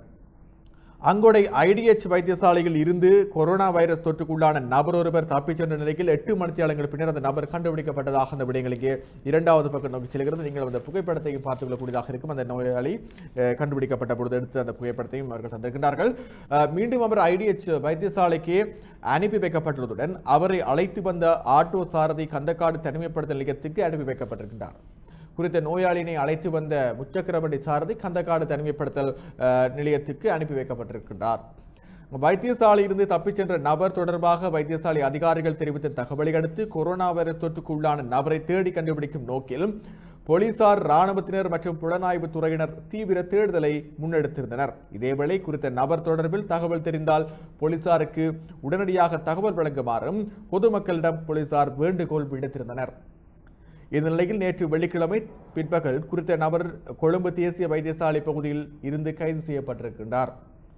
அங்கோடை ஐடிஎச் வைத்தியசாலையில் இருந்து கொரோனா வைரஸ் தொற்றுக்குள்ளான நபர் ஒருவர் தப்பிச் சென்ற நிலையில் 8 மணித்தியாலங்கள் பின்னர் அந்த நபர் கண்டுபிடிக்கப்பட்டதாக அந்த விடயங்களுக்கு இரண்டாவது பக்கம் நோக்கி செல்கிறது. நீங்கள் அந்த புகைப்படத்தையும் பார்த்துக் கொள்ளக்கூடியதாக இருக்கும். அந்த நோயாளி கண்டுபிடிக்கப்பட்ட பொழுது எடுத்து அந்த புகைப்படத்தையும் அவர்கள் தந்திருக்கின்றார்கள். மீண்டும் அவர் ஐடிஎச் வைத்தியசாலைக்கு அனுப்பி வைக்கப்பட்டுள்ளதுடன் அவரை அழைத்து வந்த ஆட்டோ சாரதி கந்தக்காடு தனிமைப்படுத்தல் நிலையத்துக்கு அனுப்பி வைக்கப்பட்டிருக்கின்றார். குறித்த நோயாளியினை அழைத்து வந்த முச்சக்கரவண்டி சாரதி கந்தக்காடு தனிமைப்படுத்தல் நிலையத்துக்கு அனுப்பி வைக்கப்பட்டிருக்கின்றார். வைத்தியசாலையிலிருந்து தப்பிச் சென்ற நபர் தொடர்பாக வைத்தியசாலை அதிகாரிகள் தெரிவித்த தகவலை அடுத்து கொரோனா வைரஸ் தொற்றுக்குள்ளான நபரை தேடி கண்டுபிடிக்கும் நோக்கில் போலீசார், இராணுவத்தினர் மற்றும் புலனாய்வு துறையினர் தீவிர தேடுதலை முன்னெடுத்திருந்தனர். இதேவேளை குறித்த நபர் தொடர்பில் தகவல் தெரிந்தால் போலீசாருக்கு உடனடியாக தகவல் வழங்குமாறும் பொதுமக்களிடம் போலீசார் வேண்டுகோள் விடுத்திருந்தனர். இந்த நிலையில் நேற்று வெள்ளிக்கிழமை பிற்பகல் குறித்த நபர் கொழும்பு தேசிய வைத்தியசாலை பகுதியில் இருந்து கைது செய்யப்பட்டிருக்கின்றார்.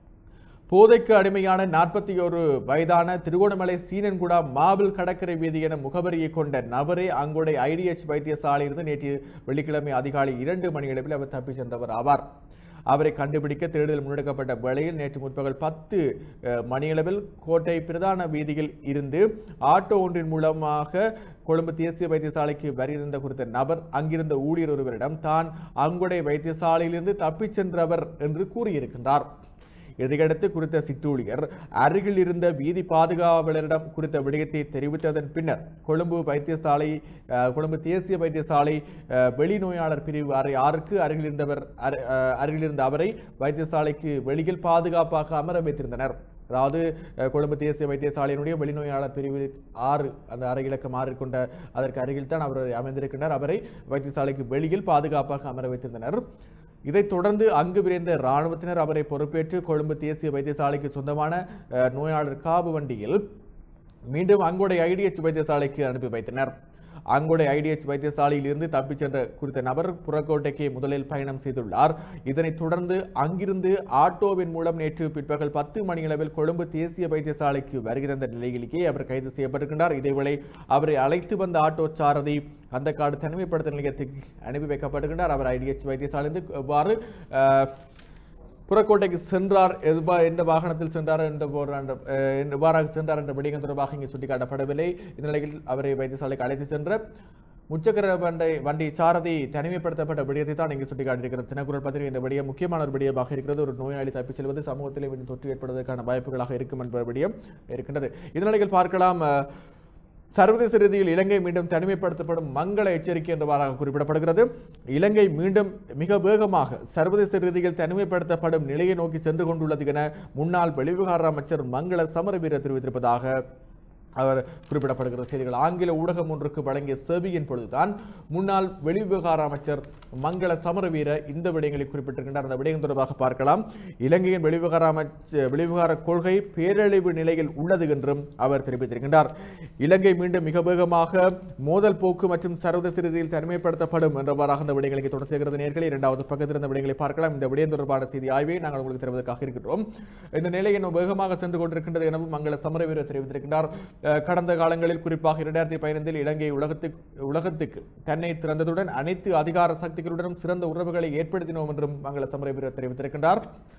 போதைக்கு அடிமையான 41 வயதான திருகோணமலை சீனன்குடா மாவில் கடற்கரை வீதி என முகவரியை கொண்ட நபரே அங்கோடை ஐடிஎச் வைத்தியசாலையிலிருந்து நேற்று வெள்ளிக்கிழமை அதிகாலை 2 மணியளவில் அவர் தப்பிச் சென்றவர் ஆவார். அவரை கண்டுபிடிக்க தேடுதல் முன்னெடுக்கப்பட்ட வேளையில் நேற்று முற்பகல் 10 மணியளவில் கோட்டை பிரதான வீதியில் இருந்து ஆட்டோ ஒன்றின் மூலமாக கொழும்பு தேசிய வைத்தியசாலைக்கு வருகின்ற குறித்த நபர் அங்கிருந்த ஊழியர் ஒருவரிடம் தான் அங்கோடை வைத்தியசாலையிலிருந்து தப்பிச் சென்றவர் என்று கூறியிருக்கின்றார். இதையடுத்து குறித்த சிற்றூழியர் அருகில் இருந்த வீதி பாதுகாவலரிடம் குறித்த விடயத்தை தெரிவித்ததன் பின்னர் கொழும்பு தேசிய வைத்தியசாலை வெளிநோயாளர் பிரிவு அறை 6க்கு அருகிலிருந்த அவரை வைத்தியசாலைக்கு வெளியில் பாதுகாப்பாக அமர வைத்திருந்தனர். அதாவது கொழும்பு தேசிய வைத்தியசாலையினுடைய வெளிநோயாளர் பிரிவு 6 அந்த அறை இலக்கம் 6 கொண்ட அதற்கு அருகில் தான் அவர் அமைந்திருக்கின்றார். அவரை வைத்தியசாலைக்கு வெளியில் பாதுகாப்பாக அமர வைத்திருந்தனர். இதைத் தொடர்ந்து அங்கு விரைந்த இராணுவத்தினர் அவரை பொறுப்பேற்று கொழும்பு தேசிய வைத்தியசாலைக்கு சொந்தமான நோயாளர் காபு வண்டியில் மீண்டும் அங்கோடை ஐடிஎச் வைத்தியசாலைக்கு அனுப்பி வைத்தனர். அங்குடைய IDH வைத்தியசாலையில் இருந்து தப்பிச் சென்ற குறித்த நபர் புறக்கோட்டைக்கு முதலில் பயணம் செய்துள்ளார். இதனைத் தொடர்ந்து அங்கிருந்து ஆட்டோவின் மூலம் நேற்று பிற்பகல் 10 மணியளவில் கொழும்பு தேசிய வைத்தியசாலைக்கு வருகிற நிலையிலேயே அவர் கைது செய்யப்பட்டிருக்கின்றார். இதேவேளை அவரை அழைத்து வந்த ஆட்டோ சாரதி கந்தக்காடு தனிமைப்படுத்தல் நிலையத்துக்கு அனுப்பி வைக்கப்பட்டிருக்கின்றார். அவர் IDH வைத்தியசாலையிலிருந்து எவ்வாறு புறக்கோட்டைக்கு சென்றார், எந்த வாகனத்தில் சென்றார், எவ்வாறாக சென்றார் என்ற விடயம் தொடர்பாக இங்கே சுட்டிக்காட்டப்படவில்லை. இந்த நிலையில் அவரை வைத்தியசாலைக்கு அழைத்து சென்ற முச்சக்கர வண்டி சாரதி தனிமைப்படுத்தப்பட்ட விடயத்தை தான் இங்கே சுட்டிக்காட்டியிருக்கிறது. தினக்குரல் பத்திரிகை இந்த விடயம் முக்கியமான ஒரு விடயமாக இருக்கிறது. ஒரு நோயாளி தப்பிச் செல்வது சமூகத்திலே தொற்று ஏற்படுவதற்கான வாய்ப்புகளாக இருக்கும் என்ற விடயம் இருக்கின்றது. இந்த நிலையில் பார்க்கலாம், சர்வதேச ரீதியில் இலங்கை மீண்டும் தனிமைப்படுத்தப்படும் மங்கள எச்சரிக்கை என்றவாறாக குறிப்பிடப்படுகிறது. இலங்கை மீண்டும் மிக வேகமாக சர்வதேச ரீதியில் தனிமைப்படுத்தப்படும் நிலையை நோக்கி சென்று கொண்டுள்ளது என முன்னாள் வெளிவிவகார அமைச்சர் மங்கள சமரவீர தெரிவித்திருப்பதாக அவர் குறிப்பிடப்படுகிற செய்திகள். ஆங்கில ஊடகம் ஒன்றுக்கு வழங்கிய செவியின் பொழுதுதான் முன்னாள் வெளிவிவகார அமைச்சர் மங்கள சமரவீர இந்த விடயங்களை குறிப்பிட்டிருக்கின்றார். அந்த விடயம் தொடர்பாக பார்க்கலாம். இலங்கையின் வெளிவிவகார கொள்கை பேரழிவு நிலையில் உள்ளது என்றும் அவர் தெரிவித்திருக்கின்றார். இலங்கை மீண்டும் மிக வேகமாக மோதல் போக்கு மற்றும் சர்வதேச ரீதியில் தனிமைப்படுத்தப்படும் என்றவாறாக இந்த விடயங்களுக்கு தொடர் செய்கிறது. நேர்களை இரண்டாவது பக்கத்தில் இந்த விடயங்களை பார்க்கலாம். இந்த விடயம் தொடர்பான செய்தி ஆய்வை நாங்கள் உங்களுக்கு தருவதற்காக இருக்கிறோம். இந்த நிலை இன்னும் வேகமாக சென்று கொண்டிருக்கின்றது எனவும் மங்கள சமரவீர தெரிவித்திருக்கின்றார். கடந்த காலங்களில் குறிப்பாக 2015 இலங்கை உலகத்துக்கு தன்னை திறந்ததுடன் அனைத்து அதிகார சக்திகளுடனும் சிறந்த உறவுகளை ஏற்படுத்தினோம் என்றும் மங்கள சமரவீர தெரிவித்திருக்கின்றார்.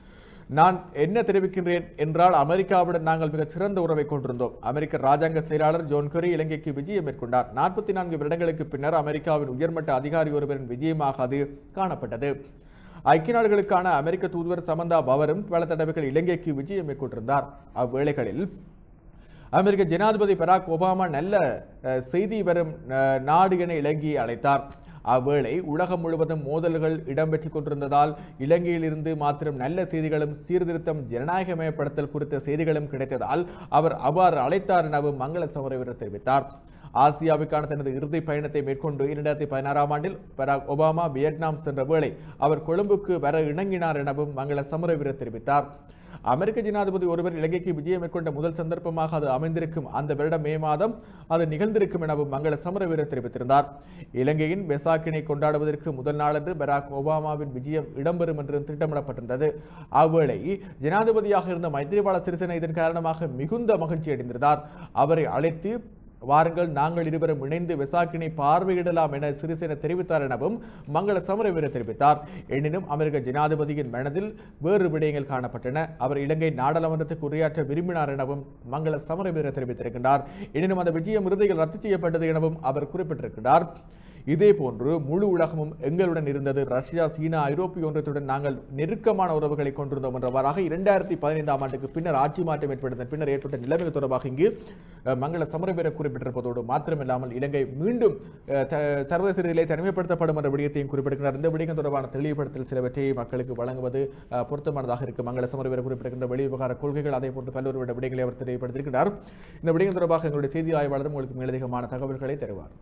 நான் என்ன தெரிவிக்கின்றேன் என்றால், அமெரிக்காவுடன் நாங்கள் மிகச் சிறந்த உறவை கொண்டிருந்தோம். அமெரிக்க ராஜாங்க செயலாளர் ஜோன் கெர்ரி இலங்கைக்கு விஜயம் மேற்கொண்டார். 44 வருடங்களுக்கு பின்னர் அமெரிக்காவின் உயர்மட்ட அதிகாரி ஒருவரின் விஜயமாக அது காணப்பட்டது. ஐக்கிய நாடுகளுக்கான அமெரிக்க தூதுவர் சமந்தா பவரும் பல தடவைகள் இலங்கைக்கு விஜயம் மேற்கொண்டிருந்தார். அவ்வேளைகளில் அமெரிக்க ஜனாதிபதி பராக் ஒபாமா நல்ல செய்தி வரும் நாடு என இலங்கையை அழைத்தார். அவ்வேளை உலகம் முழுவதும் மோதல்கள் இடம்பெற்றுக் கொண்டிருந்ததால் இலங்கையில் இருந்து மாத்திரம் நல்ல செய்திகளும் சீர்திருத்தம் ஜனநாயகமயப்படுத்தல் குறித்த செய்திகளும் கிடைத்ததால் அவர் அவ்வாறு அழைத்தார் எனவும் மங்கள சமரவீர தெரிவித்தார். ஆசியாவுக்கான தனது இறுதி பயணத்தை மேற்கொண்டு 2016 ஆண்டில் பராக் ஒபாமா வியட்நாம் சென்ற வேளை அவர் கொழும்புக்கு வர இணங்கினார் எனவும் மங்கள சமரவீர தெரிவித்தார். அமெரிக்க ஜனாதிபதி ஒருவர் இலங்கைக்கு விஜயம் மேற்கொண்ட முதல் சந்தர்ப்பமாக அது அமைந்திருக்கும். அந்த வருடம் மே மாதம் அது நிகழ்ந்திருக்கும் எனவும் மங்கள சமரவீர தெரிவித்திருந்தார். இலங்கையின் வெசாக்கினை கொண்டாடுவதற்கு முதல் நாளன்று பராக் ஒபாமாவின் விஜயம் இடம்பெறும் என்று திட்டமிடப்பட்டிருந்தது. அவ்வேளை ஜனாதிபதியாக இருந்த மைத்ரிபால சிறிசேன இதன் காரணமாக மிகுந்த மகிழ்ச்சி அடைந்திருந்தார். அவரை அழைத்து வாருங்கள், நாங்கள் இருவரும் இணைந்து வெசாக்கினை பார்வையிடலாம் என சிறிசேன தெரிவித்தார் எனவும் மங்கள சமரவீர தெரிவித்தார். எனினும் அமெரிக்க ஜனாதிபதியின் மனதில் வேறு விடயங்கள் காணப்பட்டன. அவர் இலங்கை நாடாளுமன்றத்துக்கு உரையாற்ற விரும்பினார் எனவும் மங்கள சமரவீர தெரிவித்திருக்கின்றார். எனினும் அந்த விஜயம் இறுதியில் ரத்து செய்யப்பட்டது எனவும் அவர் குறிப்பிட்டிருக்கிறார். இதே போன்று முழு உலகமும் எங்களுடன் இருந்தது. ரஷ்யா, சீனா, ஐரோப்பிய ஒன்றியத்துடன் நாங்கள் நெருக்கமான உறவுகளை கொண்டிருந்தோம் என்றவாறாக 2015 ஆண்டுக்கு பின்னர் ஆட்சி மாற்றம் ஏற்பட்டதன் பின்னர் ஏற்பட்ட நிலைமைகள் தொடர்பாக இங்கு மங்கள சமரவீர குறிப்பிட்டிருப்பதோடு மாத்திரமில்லாமல் இலங்கை மீண்டும் சர்வதேச ரீதியிலே தனிமைப்படுத்தப்படும் என்ற விடயத்தையும் குறிப்பிடுகிறார். இந்த விடயம் தொடர்பான தெளிவுபடுத்தல் சிலவற்றை மக்களுக்கு வழங்குவது பொருத்தமானதாக இருக்கும். மங்கள சமரவீர குறிப்பிடுகின்ற வெளிவிவகார கொள்கைகள், அதே போன்று பல்வேறு விடயங்களை அவர் தெளிவுபடுத்தியிருக்கிறார். இந்த விடயம் தொடர்பாக எங்களுடைய செய்தி ஆய்வாளரும் உங்களுக்கு மேலதிகமான தகவல்களை தருவார்.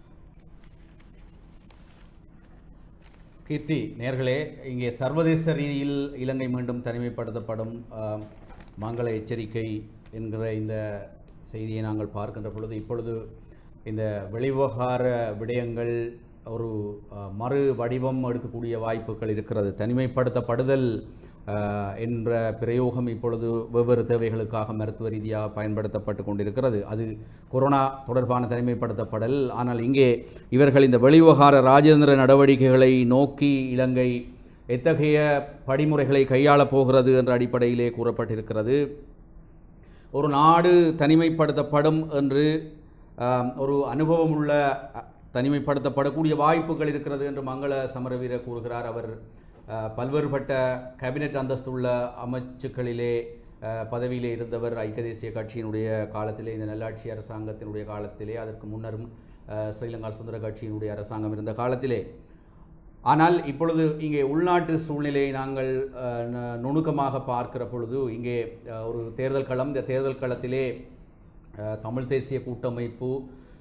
கீர்த்தி, நேர்களே, இங்கே சர்வதேச ரீதியில் இலங்கை மீண்டும் தனிமைப்படுத்தப்படும் மங்கள எச்சரிக்கை என்கிற இந்த செய்தியை நாங்கள் பார்க்கின்ற பொழுது, இப்பொழுது இந்த வெளிவிவகார விடயங்கள் ஒரு மறு வடிவம் எடுக்கக்கூடிய வாய்ப்புகள் இருக்கிறது. தனிமைப்படுத்தப்படுதல் என்ற பிரயோகம் இப்பொழுது வெவ்வேறு தேவைகளுக்காக மருத்துவ ரீதியாக பயன்படுத்தப்பட்டு கொண்டிருக்கிறது. அது கொரோனா தொடர்பான தனிமைப்படுத்தப்படல். ஆனால் இங்கே இவர்கள் இந்த வெளிவிவகார ராஜேந்திர நடவடிக்கைகளை நோக்கி இலங்கை எத்தகைய படிமுறைகளை கையாளப் போகிறது என்ற அடிப்படையிலே கூறப்பட்டிருக்கிறது. ஒரு நாடு தனிமைப்படுத்தப்படும் என்று ஒரு அனுபவம் உள்ள தனிமைப்படுத்தப்படக்கூடிய வாய்ப்புகள் இருக்கிறது என்று மங்கள சமரவீர கூறுகிறார். அவர் பல்வேறுபட்ட கேபினெட் அந்தஸ்துள்ள அமைச்சுக்களிலே பதவியிலே இருந்தவர். ஐக்கிய தேசிய கட்சியினுடைய காலத்திலே, இந்த நல்லாட்சி அரசாங்கத்தினுடைய காலத்திலே, அதற்கு முன்னரும் ஸ்ரீலங்கா சுதந்திர கட்சியினுடைய அரசாங்கம் இருந்த காலத்திலே. ஆனால் இப்பொழுது இங்கே உள்நாட்டு சூழ்நிலையை நாங்கள் நுணுக்கமாக பார்க்கிற பொழுது இங்கே ஒரு தேர்தல் களம். இந்த தேர்தல் களத்திலே தமிழ் தேசிய கூட்டமைப்பு,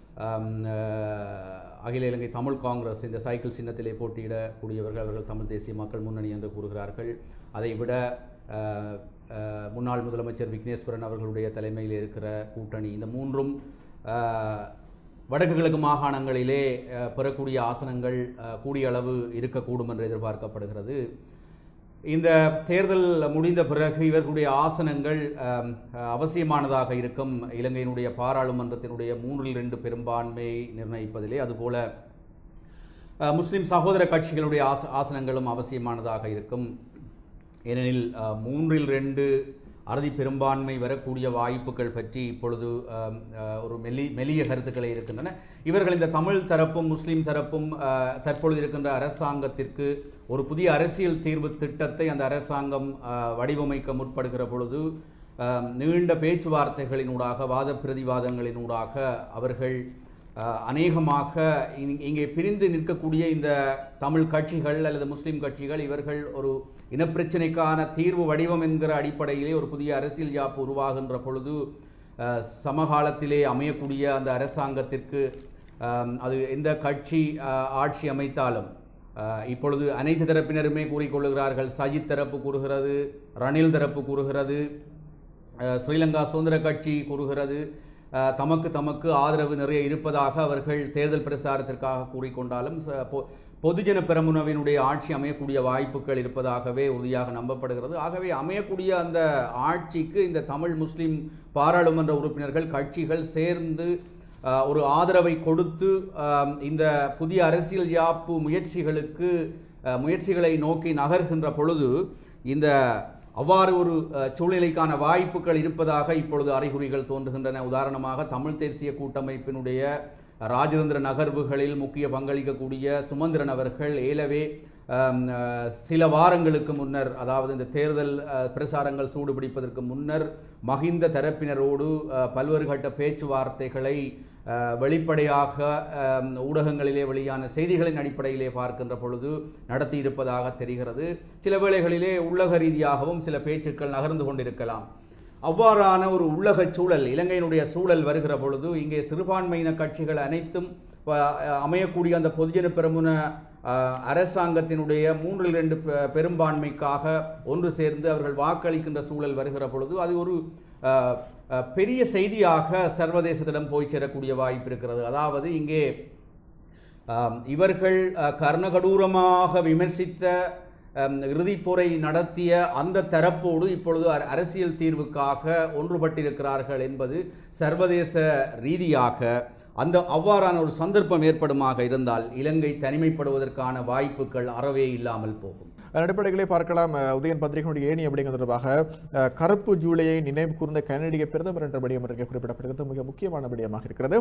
அகில இலங்கை தமிழ் காங்கிரஸ், இந்த சைக்கிள் சின்னத்திலே போட்டியிடக்கூடியவர்கள் அவர்கள் தமிழ் தேசிய மக்கள் முன்னணி என்று கூறுகிறார்கள். அதைவிட முன்னாள் முதலமைச்சர் விக்னேஸ்வரன் அவர்களுடைய தலைமையில் இருக்கிற கூட்டணி, இந்த மூன்றும் வடக்கு கிழக்கு மாகாணங்களிலே பெறக்கூடிய ஆசனங்கள் கூடிய அளவு இருக்கக்கூடும் என்று எதிர்பார்க்கப்படுகிறது. இந்த தேர்தல் முடிந்த பிறகு இவர்களுடைய ஆசனங்கள் அவசியமானதாக இருக்கும். இலங்கையினுடைய பாராளுமன்றத்தினுடைய 3/2 பெரும்பான்மையை நிர்ணயிப்பதிலே, அதுபோல முஸ்லிம் சகோதர கட்சிகளுடைய ஆசனங்களும் அவசியமானதாக இருக்கும். ஏனெனில் 3/2 அறுதி பெரும்பான்மை வரக்கூடிய வாய்ப்புகள் பற்றி இப்பொழுது ஒரு மெல்லிய கருத்துக்களை இருக்கின்றன. இவர்கள் இந்த தமிழ் தரப்பும் முஸ்லீம் தரப்பும் தற்பொழுது இருக்கின்ற அரசாங்கத்திற்கு ஒரு புதிய அரசியல் தீர்வு திட்டத்தை அந்த அரசாங்கம் வடிவமைக்க முற்படுகிற பொழுது நீண்ட பேச்சுவார்த்தைகளினூடாக வாத பிரதிவாதங்களினூடாக அவர்கள் அநேகமாக இங்கே பிரிந்து நிற்கக்கூடிய இந்த தமிழ் கட்சிகள் அல்லது முஸ்லீம் கட்சிகள் இவர்கள் ஒரு இனப்பிரச்சினைக்கான தீர்வு வடிவம் என்கிற அடிப்படையிலே ஒரு புதிய அரசியல் யாப்பு உருவாகின்ற பொழுது சமகாலத்திலே அமையக்கூடிய அந்த அரசாங்கத்திற்கு அது எந்த கட்சி ஆட்சி அமைத்தாலும் இப்பொழுது அனைத்து தரப்பினருமே கூறிக்கொள்ளுகிறார்கள். சஜித் தரப்பு கூறுகிறது, ரணில் தரப்பு கூறுகிறது, ஸ்ரீலங்கா சுதந்திர கட்சி கூறுகிறது, தமக்கு ஆதரவு நிறைய இருப்பதாக அவர்கள் தேர்தல் பிரசாரத்திற்காக கூறிக்கொண்டாலும் பொதுஜன பெரமுனவினுடைய ஆட்சி அமையக்கூடிய வாய்ப்புகள் இருப்பதாகவே உறுதியாக நம்பப்படுகிறது. ஆகவே அமையக்கூடிய அந்த ஆட்சிக்கு இந்த தமிழ் முஸ்லிம் பாராளுமன்ற உறுப்பினர்கள் கட்சிகள் சேர்ந்து ஒரு ஆதரவை கொடுத்து இந்த புதிய அரசியல் யாப்பு முயற்சிகளை நோக்கி நகர்கின்ற பொழுது இந்த அவ்வாறு ஒரு சூழ்நிலைக்கான வாய்ப்புகள் இருப்பதாக இப்பொழுது அறிகுறிகள் தோன்றுகின்றன. உதாரணமாக தமிழ் தேசிய கூட்டமைப்பினுடைய ராஜதந்திர நகர்வுகளில் முக்கிய பங்களிக்கக்கூடிய சுமந்திரன் அவர்கள் ஏலவே சில வாரங்களுக்கு முன்னர், அதாவது இந்த தேர்தல் பிரசாரங்கள் சூடுபிடிப்பதற்கு முன்னர் மஹிந்த தரப்பினரோடு பல்வேறு கட்ட பேச்சுவார்த்தைகளை வெளிப்படையாக ஊடகங்களிலே வெளியான செய்திகளின் அடிப்படையிலே பார்க்கின்ற பொழுது நடத்தியிருப்பதாக தெரிகிறது. சில வேளைகளிலே உள்ளக ரீதியாகவும் சில பேச்சுக்கள் நகர்ந்து கொண்டிருக்கலாம். அவ்வாறான ஒரு உள்ளக சூழல், இலங்கையினுடைய சூழல் வருகிற பொழுது இங்கே சிறுபான்மையின கட்சிகள் அனைத்தும் அமையக்கூடிய அந்த பொதுஜன பெரமுன அரசாங்கத்தினுடைய 3/2 பெரும்பான்மைக்காக ஒன்று சேர்ந்து அவர்கள் வாக்களிக்கின்ற சூழல் வருகிற பொழுது அது ஒரு பெரிய செய்தியாக சர்வதேசத்திடம் போய் சேரக்கூடிய வாய்ப்பு இருக்கிறது. அதாவது இங்கே இவர்கள் கர்ணகடூரமாக விமர்சித்த இறுதிப்போரை நடத்திய அந்த தரப்போடு இப்பொழுது அரசியல் தீர்வுக்காக ஒன்றுபட்டிருக்கிறார்கள் என்பது சர்வதேச ரீதியாக அவ்வாறான ஒரு சந்தர்ப்பம் ஏற்படுமாக இருந்தால் இலங்கை தனிமைப்படுவதற்கான வாய்ப்புகள் அறவே இல்லாமல் போகும். அடிப்படைகளை பார்க்கலாம். உதயன் பத்திரிகையினுடைய ஏணி அப்படிங்கிற தொடர்பாக கருப்பு ஜூலையை நினைவு கூர்ந்த கனடிய பிரதமர் என்ற விடயம் குறிப்பிடப்படுகிறது. மிக முக்கியமான விடயமாக இருக்கிறது.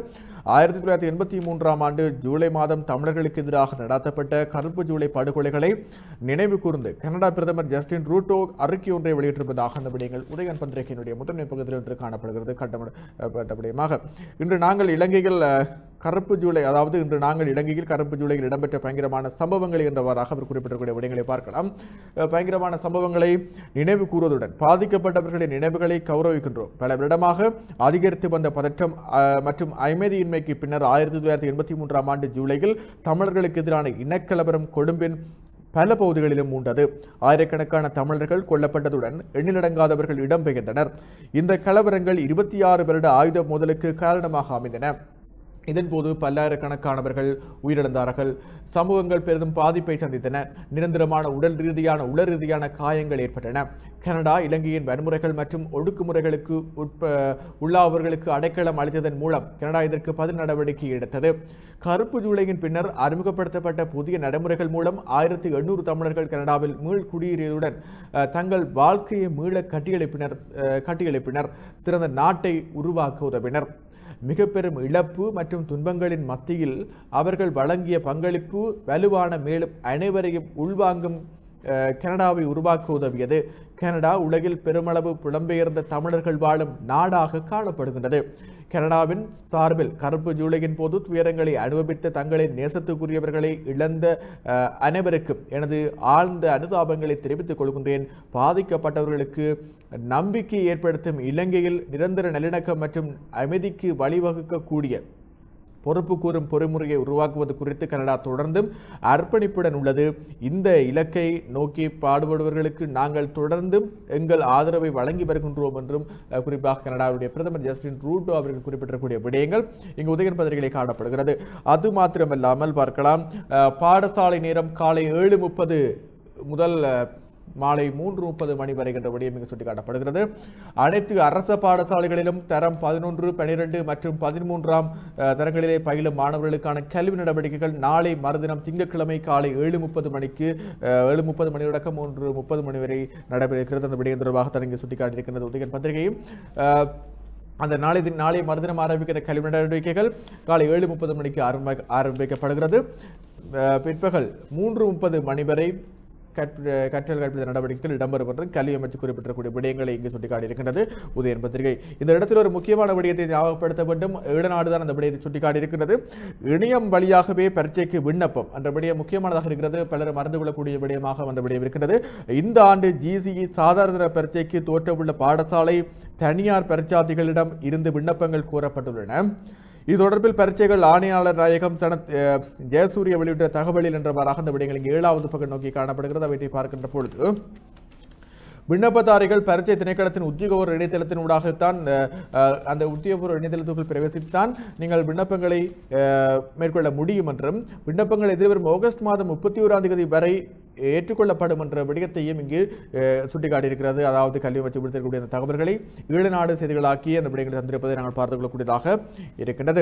1983ஆம் ஆண்டு ஜூலை மாதம் தமிழர்களுக்கு எதிராக நடத்தப்பட்ட கருப்பு ஜூலை படுகொலைகளை நினைவு கூர்ந்து கனடா பிரதமர் ஜஸ்டின் ட்ரூடோ அறிக்கை ஒன்றை வெளியிட்டிருப்பதாக அந்த விடயங்கள் உதயன் பத்திரிகையினுடைய முதன்மை பகுதியில் ஒன்று காணப்படுகிறது. கட்டப்பட்ட விடயமாக இன்று நாங்கள் இலங்கையில் கருப்பு ஜூலை, அதாவது இன்று நாங்கள் இலங்கையில் கருப்பு ஜூலையில் இடம்பெற்ற பயங்கரமான சம்பவங்கள் என்றவாறாக அவர் குறிப்பிடக்கூடிய விடயங்களை பார்க்கலாம். பயங்கரமான சம்பவங்களை நினைவு கூறுவதுடன் பாதிக்கப்பட்டவர்களின் நினைவுகளை கௌரவிக்கின்றோம். பல வருடமாக அதிகரித்து வந்த பதற்றம் மற்றும் அமைதியின்மைக்கு பின்னர் 1983ஆம் ஆண்டு ஜூலையில் தமிழர்களுக்கு எதிரான இனக்கலவரம் கொழும்பின் பல பகுதிகளிலும் மூண்டது. ஆயிரக்கணக்கான தமிழர்கள் கொல்லப்பட்டதுடன் எண்ணிலடங்காதவர்கள் இடம்பெயர்ந்தனர். இந்த கலவரங்கள் 26 வருட ஆயுத மோதலுக்கு காரணமாக அமைந்தன. இதன்போது பல்லாயிரக்கணக்கானவர்கள் உயிரிழந்தார்கள். சமூகங்கள் பெரிதும் பாதிப்பை சந்தித்தன. நிரந்தரமான உடல் ரீதியான காயங்கள் ஏற்பட்டன. கனடா இலங்கையின் வன்முறைகள் மற்றும் ஒடுக்குமுறைகளுக்கு உள்ளாவர்களுக்கு அடைக்கலம் அளித்ததன் மூலம் கனடா இதற்கு பதில் நடவடிக்கை எடுத்தது. கருப்பு ஜூலையின் பின்னர் அறிமுகப்படுத்தப்பட்ட புதிய நடைமுறைகள் மூலம் 1800 தமிழர்கள் கனடாவில் மீள் குடியேறியதுடன் தங்கள் வாழ்க்கையை மீள கட்டியெழுப்பினர். சிறந்த நாட்டை உருவாக்க உதவினர். மிக பெரும் இழப்பு மற்றும் துன்பங்களின் மத்தியில் அவர்கள் வழங்கிய பங்களிப்பு வலுவான, மேலும் அனைவரையும் உள்வாங்கும் கனடாவை உருவாக்க உதவியது. கனடா உலகில் பெருமளவு புலம்பெயர்ந்த தமிழர்கள் வாழும் நாடாக காணப்படுகின்றது. கனடாவின் சார்பில் கருப்பு ஜூலையின் போது துயரங்களை அனுபவித்த தங்களின் நேசத்துக்குரியவர்களை இழந்த அனைவருக்கும் எனது ஆழ்ந்த அனுதாபங்களை தெரிவித்துக் கொள்கின்றேன். பாதிக்கப்பட்டவர்களுக்கு நம்பிக்கை ஏற்படுத்தும் இலங்கையில் நிரந்தர நல்லிணக்கம் மற்றும் அமைதிக்கு வழிவகுக்கக்கூடிய பொறுப்பு கூறும் பொறிமுறையை உருவாக்குவது குறித்து கனடா தொடர்ந்தும் அர்ப்பணிப்புடன் உள்ளது. இந்த இலக்கை நோக்கி பாடுபடுபவர்களுக்கு நாங்கள் தொடர்ந்தும் எங்கள் ஆதரவை வழங்கி வருகின்றோம் என்றும் குறிப்பாக கனடாவுடைய பிரதமர் ஜஸ்டின் ட்ரூடோ அவர்கள் குறிப்பிட்டிருக்கக்கூடிய விடயங்கள் இங்கு உதயன் பத்திரிகையில் காணப்படுகிறது. அது மாத்திரமல்லாமல் பார்க்கலாம், பாடசாலை நேரம் காலை 7:30 முதல் மாலை 3:30 மணி வரை என்ற விடயம் இங்கு சுட்டிக்காட்டப்படுகிறது. அனைத்து அரச பாடசாலைகளிலும் தரம் 11, 12 மற்றும் 13ஆம் தரங்களிலே பயிலும் மாணவர்களுக்கான கல்வி நடவடிக்கைகள் நாளை மறுதினம் திங்கட்கிழமை காலை 7:30 மணிக்கு 7:30 மணி தொடக்கம் 3:30 மணி வரை நடைபெறுகிறது. அந்த விடயம் தொடர்பாக தான் இங்கு சுட்டிக்காட்டியிருக்கிறது உதயன் பத்திரிகையும். அந்த நாளை மறுதினம் ஆரம்பிக்கிற கல்வி நடவடிக்கைகள் காலை 7:30 மணிக்கு ஆரம்பிக்கப்படுகிறது. பிற்பகல் 3:30 மணி வரை கற்றல் கற்பித்த நடவடிக்கைகள் இடம்பெறும் என்று கல்வி அமைச்சு குறிப்பிட்டிருக்கக்கூடிய விடயங்களை இங்கு சுட்டிக்காட்டியிருக்கின்றது உதயன் பத்திரிகை. இந்த இடத்தில் ஒரு முக்கியமான விடயத்தை ஞாபகப்படுத்த வேண்டும். ஈழநாடுதான் அந்த விடயத்தை சுட்டிக்காட்டியிருக்கிறது. இணையம் வழியாகவே பரீட்சைக்கு விண்ணப்பம் என்ற விடயம் முக்கியமானதாக இருக்கிறது. பலர் மறந்து கொள்ளக்கூடிய விடயமாக அந்த விடயம் இருக்கிறது. இந்த ஆண்டு GCE சாதாரண பரீட்சைக்கு தோற்றவுள்ள பாடசாலை தனியார் பரீட்சார்த்திகளிடம் இருந்து விண்ணப்பங்கள் கோரப்பட்டுள்ளன. இது தொடர்பில் பரீட்சைகள் ஆணையாளர் நாயகம் சனத் ஜெயசூரிய வெளியிட்ட தகவலில் என்றவாறாக அந்த விடயங்கள் இங்கே 7வது பக்கம் நோக்கி காணப்படுகிறது. அவற்றை பார்க்கின்ற பொழுது விண்ணப்பதாரிகள் பரீட்சை திணைக்களத்தின் உத்தியோகபூர்வ இணையதளத்தின் ஊடாகத்தான் அந்த உத்தியோகபூர்வ இணையதளத்துக்குள் பிரவேசித்தான் நீங்கள் விண்ணப்பங்களை மேற்கொள்ள முடியும் என்றும், விண்ணப்பங்கள் எதிர்வரும் ஆகஸ்ட் மாதம் 31ஆம் தேதி வரை ஏற்றுக்கொள்ளப்படும் என்ற விடயத்தையும் இங்கு சுட்டிக்காட்டியிருக்கிறது. அதாவது கல்வி அமைச்சு விடுத்திருக்கக்கூடிய அந்த தகவல்களை ஈழநாடு செய்திகளாக்கி அந்த விடயங்களை தந்திருப்பதை நாங்கள் பார்த்துக் கொள்ளக்கூடியதாக இருக்கின்றது.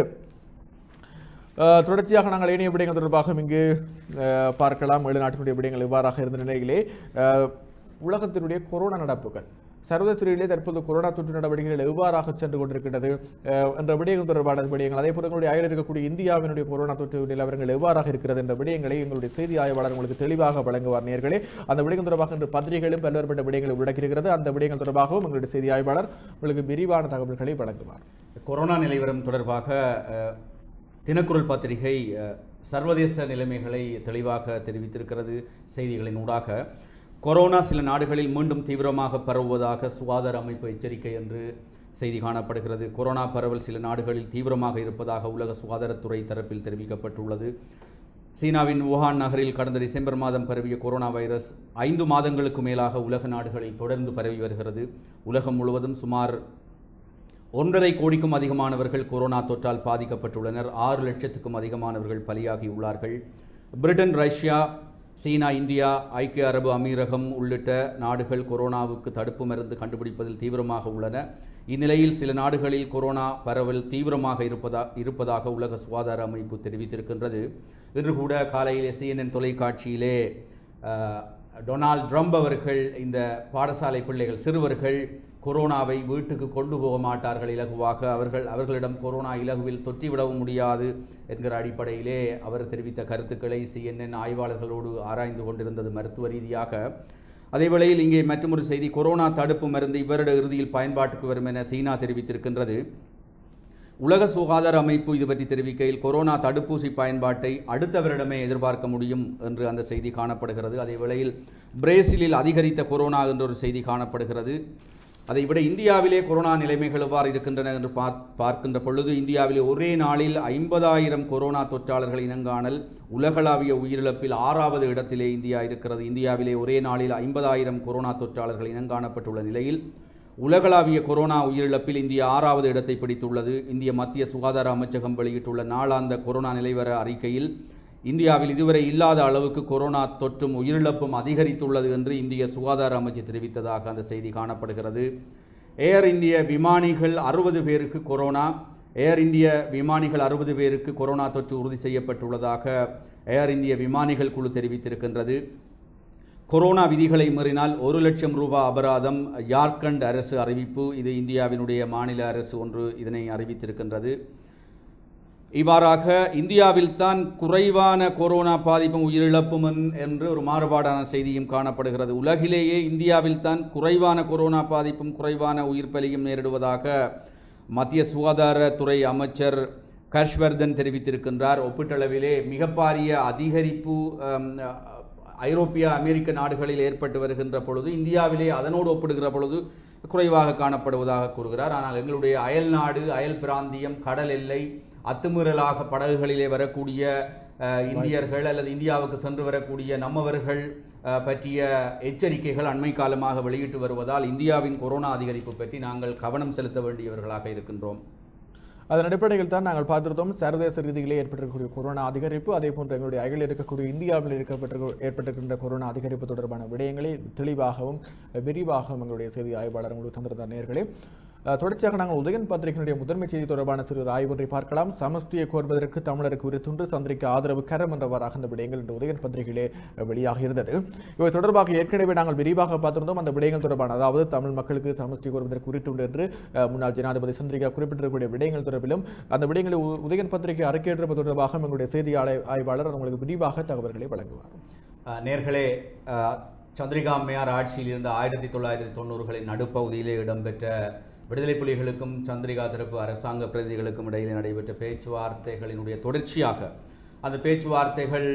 தொடர்ச்சியாக நாங்கள் ஏனைய விடயங்கள் தொடர்பாக இங்கு பார்க்கலாம். ஈழநாட்டினுடைய விடயங்கள் இவ்வாறாக இருந்த நிலையிலே உலகத்தினுடைய கொரோனா நடப்புகள் சர்வதேச ரீதியிலே தற்போது கொரோனா தொற்று நடவடிக்கைகள் எவ்வாறாக சென்று கொண்டிருக்கின்றது என்ற விடயங்கள் தொடர்பான விடயங்கள், அதே போல எங்களுடைய அயலில் இருக்கக்கூடிய இந்தியாவினுடைய கொரோனா தொற்று நிலவரங்கள் எவ்வாறாக இருக்கிறது என்ற விடயங்களை எங்களுடைய செய்தி ஆய்வாளர் உங்களுக்கு தெளிவாக வழங்குவார். நேயர்களே, அந்த விடயங்கள் தொடர்பாக இன்று பத்திரிகைகளும் பல்வேறுபட்ட விடயங்களை உள்ளடக்கியிருக்கிறது. அந்த விடயங்கள் தொடர்பாகவும் எங்களுடைய செய்தி ஆய்வாளர் உங்களுக்கு விரிவான தகவல்களை வழங்குவார். கொரோனா நிலவரம் தொடர்பாக தினக்குரல் பத்திரிகை சர்வதேச நிலைமைகளை தெளிவாக தெரிவித்திருக்கிறது. செய்திகளின் ஊடாக கொரோனா சில நாடுகளில் மீண்டும் தீவிரமாக பரவுவதாக சுகாதார அமைப்பு எச்சரிக்கை என்று செய்தி காணப்படுகிறது. கொரோனா பரவல் சில நாடுகளில் தீவிரமாக இருப்பதாக உலக சுகாதாரத்துறை தரப்பில் தெரிவிக்கப்பட்டுள்ளது. சீனாவின் வுஹான் நகரில் கடந்த டிசம்பர் மாதம் பரவிய கொரோனா வைரஸ் 5 மாதங்களுக்கு மேலாக உலக நாடுகளில் தொடர்ந்து பரவி வருகிறது. உலகம் முழுவதும் சுமார் 1.5 கோடிக்கும் அதிகமானவர்கள் கொரோனா தொற்றால் பாதிக்கப்பட்டுள்ளனர். 6 லட்சத்துக்கும் அதிகமானவர்கள் பலியாகியுள்ளார்கள். பிரிட்டன், ரஷ்யா, சீனா, இந்தியா, ஐக்கிய அரபு அமீரகம் உள்ளிட்ட நாடுகள் கொரோனாவுக்கு தடுப்பு மருந்து கண்டுபிடிப்பதில் தீவிரமாக உள்ளன. இந்நிலையில் சில நாடுகளில் கொரோனா பரவல் தீவிரமாக இருப்பதாக உலக சுகாதார அமைப்பு தெரிவித்திருக்கின்றது. இன்று கூட காலையிலே CNN தொலைக்காட்சியிலே டொனால்ட் ட்ரம்ப் அவர்கள் இந்த பாடசாலை பிள்ளைகள் சிறுவர்கள் கொரோனாவை வீட்டுக்கு கொண்டு போக மாட்டார்கள் இலகுவாக, அவர்களிடம் கொரோனா இலகுவில் தொற்றிவிடவும் முடியாது என்கிற அடிப்படையிலே அவர் தெரிவித்த கருத்துக்களை CNN ஆய்வாளர்களோடு ஆராய்ந்து கொண்டிருந்தது மருத்துவ ரீதியாக. அதேவேளையில் இங்கே மற்றொரு செய்தி, கொரோனா தடுப்பு மருந்து இவ்வருட இறுதியில் பயன்பாட்டுக்கு வரும் என சீனா தெரிவித்திருக்கின்றது. உலக சுகாதார அமைப்பு இது பற்றி தெரிவிக்கையில் கொரோனா தடுப்பூசி பயன்பாட்டை அடுத்த வருடமே எதிர்பார்க்க முடியும் என்று அந்த செய்தி காணப்படுகிறது. அதேவேளையில் பிரேசிலில் அதிகரித்த கொரோனா என்ற ஒரு செய்தி காணப்படுகிறது. அதைவிட இந்தியாவிலே கொரோனா நிலைமைகள் எவ்வாறு இருக்கின்றன என்று பார்க்கின்ற பொழுது இந்தியாவிலே ஒரே நாளில் 50,000 கொரோனா தொற்றாளர்கள் இனங்காணல், உலகளாவிய உயிரிழப்பில் 6வது இடத்திலே இந்தியா இருக்கிறது. இந்தியாவிலே ஒரே நாளில் 50,000 கொரோனா தொற்றாளர்கள் இனங்காணப்பட்டுள்ள நிலையில் உலகளாவிய கொரோனா உயிரிழப்பில் இந்தியா 6வது இடத்தை பிடித்துள்ளது. இந்திய மத்திய சுகாதார அமைச்சகம் வெளியிட்டுள்ள நாளாந்த கொரோனா நிலைவர அறிக்கையில் இந்தியாவில் இதுவரை இல்லாத அளவுக்கு கொரோனா தொற்றும் உயிரிழப்பும் அதிகரித்துள்ளது என்று இந்திய சுகாதார அமைச்சு தெரிவித்ததாக அந்த செய்தி காணப்படுகிறது. ஏர் இந்திய விமானிகள் 60 பேருக்கு கொரோனா ஏர் இந்திய விமானிகள் 60 பேருக்கு கொரோனா தொற்று உறுதி செய்யப்பட்டுள்ளதாக ஏர் இந்திய விமானிகள் குழு தெரிவித்திருக்கின்றது. கொரோனா விதிகளை மீறினால் 1 லட்சம் ரூபாய் அபராதம் ஜார்க்கண்ட் அரசு அறிவிப்பு. இது இந்தியாவினுடைய மாநில அரசு ஒன்று இதனை அறிவித்திருக்கின்றது. இவ்வாறாக இந்தியாவில்தான் குறைவான கொரோனா பாதிப்பும் உயிரிழப்பும் என்று ஒரு மாறுபாடான செய்தியும் காணப்படுகிறது. உலகிலேயே இந்தியாவில்தான் குறைவான கொரோனா பாதிப்பும் குறைவான உயிர் பலியும் நேரிடுவதாக மத்திய சுகாதாரத்துறை அமைச்சர் ஹர்ஷ்வர்தன் தெரிவித்திருக்கின்றார். ஒப்பீட்டளவிலே மிகப்பாரிய அதிகரிப்பு ஐரோப்பிய அமெரிக்க நாடுகளில் ஏற்பட்டு வருகின்ற பொழுது இந்தியாவிலே அதனோடு ஒப்பிடுகிற பொழுது குறைவாக காணப்படுவதாக கூறுகிறார். ஆனால் எங்களுடைய அயல் நாடு, அயல் பிராந்தியம், கடல் எல்லை அத்துமீறலாக படகுகளிலே வரக்கூடிய இந்தியர்கள் அல்லது இந்தியாவுக்கு சென்று வரக்கூடிய நம்மவர்கள் பற்றிய எச்சரிக்கைகள் அண்மை காலமாக வெளியிட்டு வருவதால் இந்தியாவின் கொரோனா அதிகரிப்பு பற்றி நாங்கள் கவனம் செலுத்த வேண்டியவர்களாக இருக்கின்றோம். அதன் அடிப்படையில் தான் நாங்கள் பார்த்திருந்தோம் சர்வதேச ரீதியிலே ஏற்பட்டிருக்கக்கூடிய கொரோனா அதிகரிப்பு, அதே போன்று எங்களுடைய அயலில் இருக்கக்கூடிய இந்தியாவில் ஏற்பட்டிருக்கின்ற கொரோனா அதிகரிப்பு தொடர்பான விடயங்களை தெளிவாகவும் விரிவாகவும் எங்களுடைய செய்தி ஆய்வாளர் உங்களுக்கு தந்திருந்த நேயர்களே. தொடர்ச்சியாக நாங்கள் உதயன் பத்திரிகையினுடைய முதன்மை செய்தி தொடர்பான சிறு ஆய்வொன்றை பார்க்கலாம். சமஷ்டியை கோருவதற்கு தமிழருக்கு உரித்துண்டு சந்திரிக்கு ஆதரவு கரம் என்றவாறாக அந்த விடயங்கள் இந்த உதயன் பத்திரிகையிலே வெளியாக இருந்தது. இவை தொடர்பாக ஏற்கனவே நாங்கள் விரிவாக பார்த்திருந்தோம். அந்த விடயங்கள் தொடர்பான, அதாவது தமிழ் மக்களுக்கு சமஷ்டி கோருவதற்கு உரித்துண்டு என்று முன்னாள் ஜனாதிபதி சந்திரிகா குறிப்பிட்டிருக்கக்கூடிய விடயங்கள் தொடர்பிலும் அந்த விடயங்களை உதயன் பத்திரிகை அறிக்கையிடுவது தொடர்பாக எங்களுடைய செய்தி ஆய்வாளர் உங்களுக்கு விரிவாக தகவல்களை வழங்குவார். நேர்களே, சந்திரிகா அம்மையார் ஆட்சியில் இருந்த 1990களின் நடுப்பகுதியிலே இடம்பெற்ற விடுதலை புலிகளுக்கும் சந்திரிகா தரப்பு அரசாங்க பிரதிநிதிகளுக்கும் இடையிலே நடைபெற்ற பேச்சுவார்த்தைகளினுடைய தொடர்ச்சியாக அந்த பேச்சுவார்த்தைகள்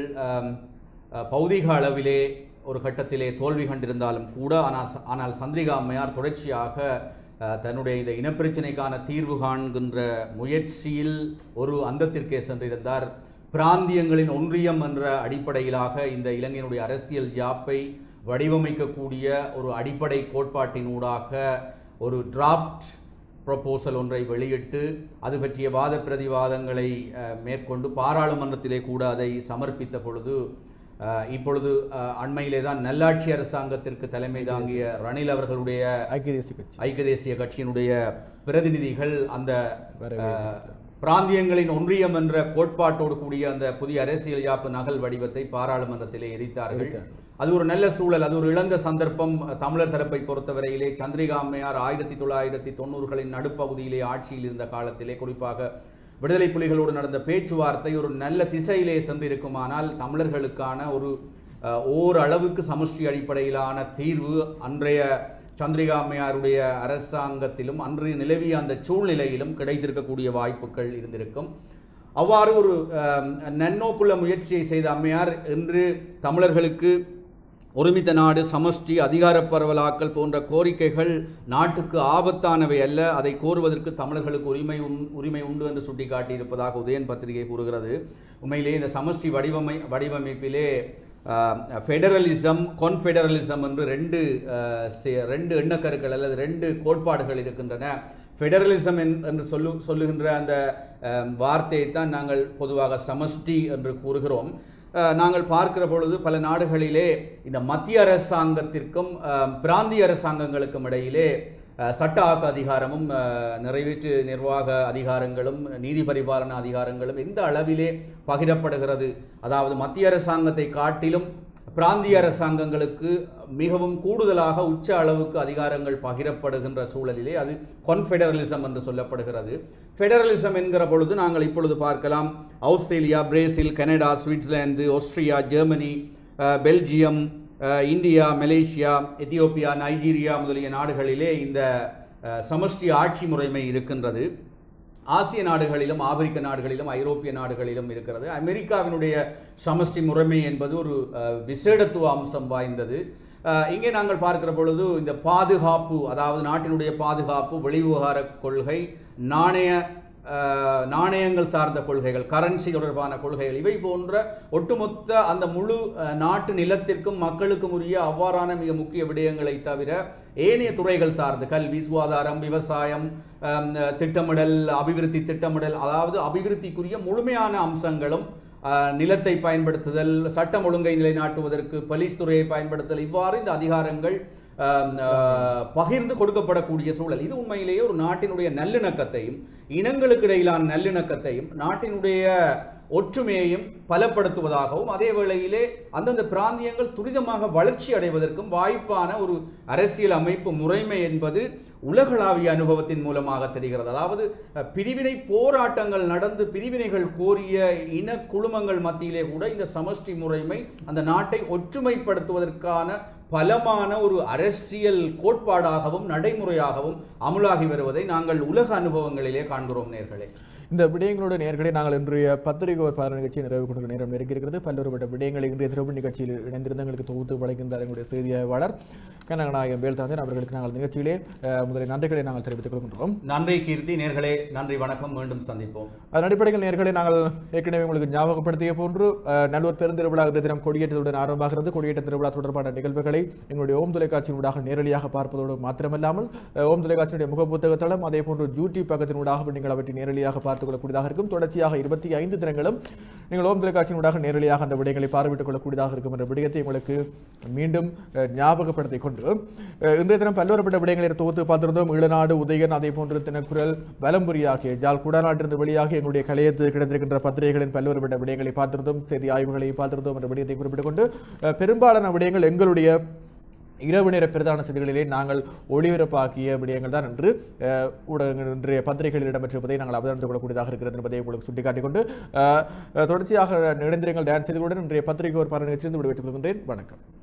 பௌதிக அளவிலே ஒரு கட்டத்திலே தோல்வி கண்டிருந்தாலும் கூட ஆனால் சந்திரிகா அம்மையார் தொடர்ச்சியாக தன்னுடைய இந்த இனப்பிரச்சினைக்கான தீர்வு காண்கின்ற முயற்சியில் ஒரு அந்தத்திற்கே சென்றிருந்தார். பிராந்தியங்களின் ஒன்றியம் என்ற அடிப்படையிலாக இந்த இலங்கையினுடைய அரசியல் ஜாப்பை வடிவமைக்கக்கூடிய ஒரு அடிப்படை கோட்பாட்டினூடாக ஒரு டிராஃப்ட் ப்ரொபோசல் ஒன்றை வெளியிட்டு அது பற்றிய வாத பிரதிவாதங்களை மேற்கொண்டு பாராளுமன்றத்திலே கூட அதை சமர்ப்பித்த பொழுது இப்பொழுது அண்மையிலே தான் நல்லாட்சி அரசாங்கத்திற்கு தலைமை தாங்கிய ரணில் அவர்களுடைய ஐக்கிய தேசிய கட்சியினுடைய பிரதிநிதிகள் அந்த பிராந்தியங்களின் ஒன்றியம் என்ற கோட்பாட்டோடு கூடிய அந்த புதிய அரசியல் யாப்பு நகல் வடிவத்தை பாராளுமன்றத்திலே எரித்தார்கள். அது ஒரு நல்ல சூழல், அது ஒரு இழந்த சந்தர்ப்பம். தமிழர் தரப்பை பொறுத்தவரையிலே சந்திரிகா அம்மையார் 1990களின் நடுப்பகுதியிலே ஆட்சியில் இருந்த காலத்திலே, குறிப்பாக விடுதலை புலிகளோடு நடந்த பேச்சுவார்த்தை ஒரு நல்ல திசையிலே சென்றிருக்குமானால் தமிழர்களுக்கான ஒரு ஓரளவுக்கு சமஷ்டி அடிப்படையிலான தீர்வு அன்றைய சந்திரிகா அம்மையாருடைய அரசாங்கத்திலும் அன்று நிலவிய அந்த சூழ்நிலையிலும் கிடைத்திருக்கக்கூடிய வாய்ப்புகள் இருந்திருக்கும். அவ்வாறு ஒரு நன்னோக்குள்ள முயற்சியை செய்த அம்மையார் இன்று தமிழர்களுக்கு ஒருமித்த நாடு, சமஷ்டி, அதிகார பரவலாக்கல் போன்ற கோரிக்கைகள் நாட்டுக்கு ஆபத்தானவை அல்ல, அதை கோருவதற்கு தமிழர்களுக்கு உரிமை உண்டு என்று சுட்டிக்காட்டியிருப்பதாக உதயன் பத்திரிகை கூறுகிறது. உண்மையிலே இந்த சமஷ்டி வடிவமைப்பிலே ஃபெடரலிசம், கான்ஃபெடரலிசம் என்று ரெண்டு எண்ணக்கருக்கள் அல்லது ரெண்டு கோட்பாடுகள் இருக்கின்றன. ஃபெடரலிசம் என்று சொல்லுகின்ற அந்த வார்த்தையை தான் நாங்கள் பொதுவாக சமஷ்டி என்று கூறுகிறோம். நாங்கள் பார்க்கிற பொழுது பல நாடுகளிலே இந்த மத்திய அரசாங்கத்திற்கும் பிராந்திய அரசாங்கங்களுக்கும் இடையிலே சட்ட ஆக்க அதிகாரமும் நிறைவேற்று நிர்வாக அதிகாரங்களும் நீதி பரிபாலன அதிகாரங்களும் எந்த அளவிலே பகிரப்படுகிறது, அதாவது மத்திய அரசாங்கத்தை காட்டிலும் பிராந்திய அரசாங்கங்களுக்கு மிகவும் கூடுதலாக உச்ச அளவுக்கு அதிகாரங்கள் பகிரப்படுகின்ற சூழலிலே அது கான்ஃபெடரலிசம் என்று சொல்லப்படுகிறது. ஃபெடரலிசம் என்கிற பொழுது நாங்கள் இப்பொழுது பார்க்கலாம், Australia, Brazil, Canada, Switzerland, Austria, Germany, Belgium, India, Malaysia, Ethiopia, Nigeria முதலிய நாடுகளிலே இந்த சமஷ்டி ஆட்சி முறைமை இருக்கின்றது. ஆசிய நாடுகளிலும், ஆப்பிரிக்க நாடுகளிலும், ஐரோப்பிய நாடுகளிலும் இருக்கிறது. அமெரிக்காவினுடைய சமஷ்டி முறைமை என்பது ஒரு விசேடத்துவ அம்சம் வாய்ந்தது. இங்கே நாங்கள் பார்க்கிற பொழுது இந்த பாதுகாப்பு, அதாவது நாட்டினுடைய பாதுகாப்பு, வெளிவிவகார கொள்கை, நாணயங்கள் சார்ந்த கொள்கைகள், கரன்சி தொடர்பான கொள்கைகள், இவை போன்ற ஒட்டுமொத்த அந்த முழு நாட்டு நிலத்திற்கும் மக்களுக்கும் உரிய அவ்வாறான மிக முக்கிய விடயங்களை தவிர ஏனைய துறைகள் சார்ந்து கல்வி, சுகாதாரம், விவசாயம், திட்டமிடல், அபிவிருத்தி திட்டமிடல், அதாவது அபிவிருத்திக்குரிய முழுமையான அம்சங்களும், நிலத்தை பயன்படுத்துதல், சட்டம் ஒழுங்கை நிலைநாட்டுவதற்கு போலீஸ் துறையை பயன்படுத்துதல், இவ்வாறு இந்த அதிகாரங்கள் பகிர்ந்து கொடுக்கப்படக்கூடிய சூழல். இது உண்மையிலேயே ஒரு நாட்டினுடைய நல்லிணக்கத்தையும், இனங்களுக்கு இடையிலான நல்லிணக்கத்தையும், நாட்டினுடைய ஒற்றுமையையும் பலப்படுத்துவதாகவும், அதே வேளையிலே அந்தந்த பிராந்தியங்கள் துரிதமாக வளர்ச்சி அடைவதற்கும் வாய்ப்பான ஒரு அரசியல் அமைப்பு முறைமை என்பது உலகளாவிய அனுபவத்தின் மூலமாக தெரிகிறது. அதாவது பிரிவினை போராட்டங்கள் நடந்து பிரிவினைகள் கோரிய இன குழுமங்கள் மத்தியிலே கூட இந்த சமஷ்டி முறைமை அந்த நாட்டை ஒற்றுமைப்படுத்துவதற்கான பலமான ஒரு அரசியல் கோட்பாடாகவும் நடைமுறையாகவும் அமுலாகி வருவதை நாங்கள் உலக அனுபவங்களிலே காண்கிறோம். நேர்களே, இந்த விடயங்களோட நேர்களை நாங்கள் இன்றைய பத்திரிகை ஒரு பார்வை நிகழ்ச்சியை நிறைவு கொண்ட நேரம் நெருங்கியிருக்கிறது. பல்வேறுபட்ட விடயங்களை இன்றைய திரவு நிகழ்ச்சியில் இணைந்திருந்தவங்களுக்கு தொகுத்து வழங்குகின்றார் எங்களுடைய செய்தியாளர். கனகநாயகம் வேல்தாந்தன் அவர்களுக்கு நாங்கள் நிகழ்ச்சியிலே முதலில் நன்றிகளை நாங்கள் தெரிவித்துக் கொள்கின்றோம். நன்றி கீர்த்தி. நேர்களே நன்றி, வணக்கம். மீண்டும் சந்திப்போம். அதன் அடிப்படையில் நேர்களை நாங்கள் ஏற்கனவே உங்களுக்கு ஞாபகப்படுத்திய போன்று நல்லூர் பெருந்திருவிழா இன்றைய தினம் கொடியேற்றத்துடன் ஆரம்பமாகிறது. கொடியேற்ற திருவிழா தொடர்பான நிகழ்வுகளை எங்களுடைய ஓம் தொலைக்காட்சியினூடாக நேரடியாக பார்ப்பதோடு மாத்திரமல்லாமல் ஓம் தொலைக்காட்சியுடைய முகப்புத்தக தளம் அதே போன்று யூடியூப் பக்கத்தினூடாக நீங்கள் அவற்றை நேரடியாக பார்த்துக் கொள்ளக்கூடியதாக இருக்கும். தொடர்ச்சியாக 25 தினங்களும் நீங்கள் ஓம் தொலைக்காட்சியினூடாக நேரடியாக அந்த விடயங்களை பார்வையிட்டுக் கொள்ளக்கூடியதாக இருக்கும் என்ற விடயத்தை உங்களுக்கு மீண்டும் ஞாபகப்படுத்திக் கொண்டு இன்றைய தினம் பல்வேறுபட்ட விடயங்களை தொகுத்து பார்த்திருந்தோம். ஈழநாடு, உதயன், அதே போன்று தினக்குரல், வலம்புரி ஆகிய ஜால் குடாநாட்டிலிருந்து வெளியாக எங்களுடைய கலையத்தில் கிடைத்திருக்கின்ற பத்திரிகைகளின் பல்வேறுபட்ட விடயங்களை பார்த்திருந்தோம். செய்தி ஆய்வுகளை பார்த்திருந்தோம் என்ற விடயத்தை குறிப்பிட்டுக் கொண்டு பெரும்பாலான விடயங்கள் எங்களுடைய இரவு நேர பிரதான செய்திகளிலே நாங்கள் ஒளிபரப்பாக்கிய விடயங்கள் தான் என்று ஊடகங்கள் இன்றைய பத்திரிகைகளில் இடம்பெற்றிருப்பதை நாங்கள் அவதானித்துக் கொள்ளக்கூடியதாக இருக்கிறது என்பதை உங்களுக்கு சுட்டிக்காட்டிக் கொண்டு தொடர்ச்சியாக இணைந்திருங்கள் டான்ஸ் செய்திகளுடன் இன்றைய பத்திரிகை ஒரு பார நிகழ்ச்சியிலிருந்து விடைபெற்றுக் கொள்கின்றேன். வணக்கம்.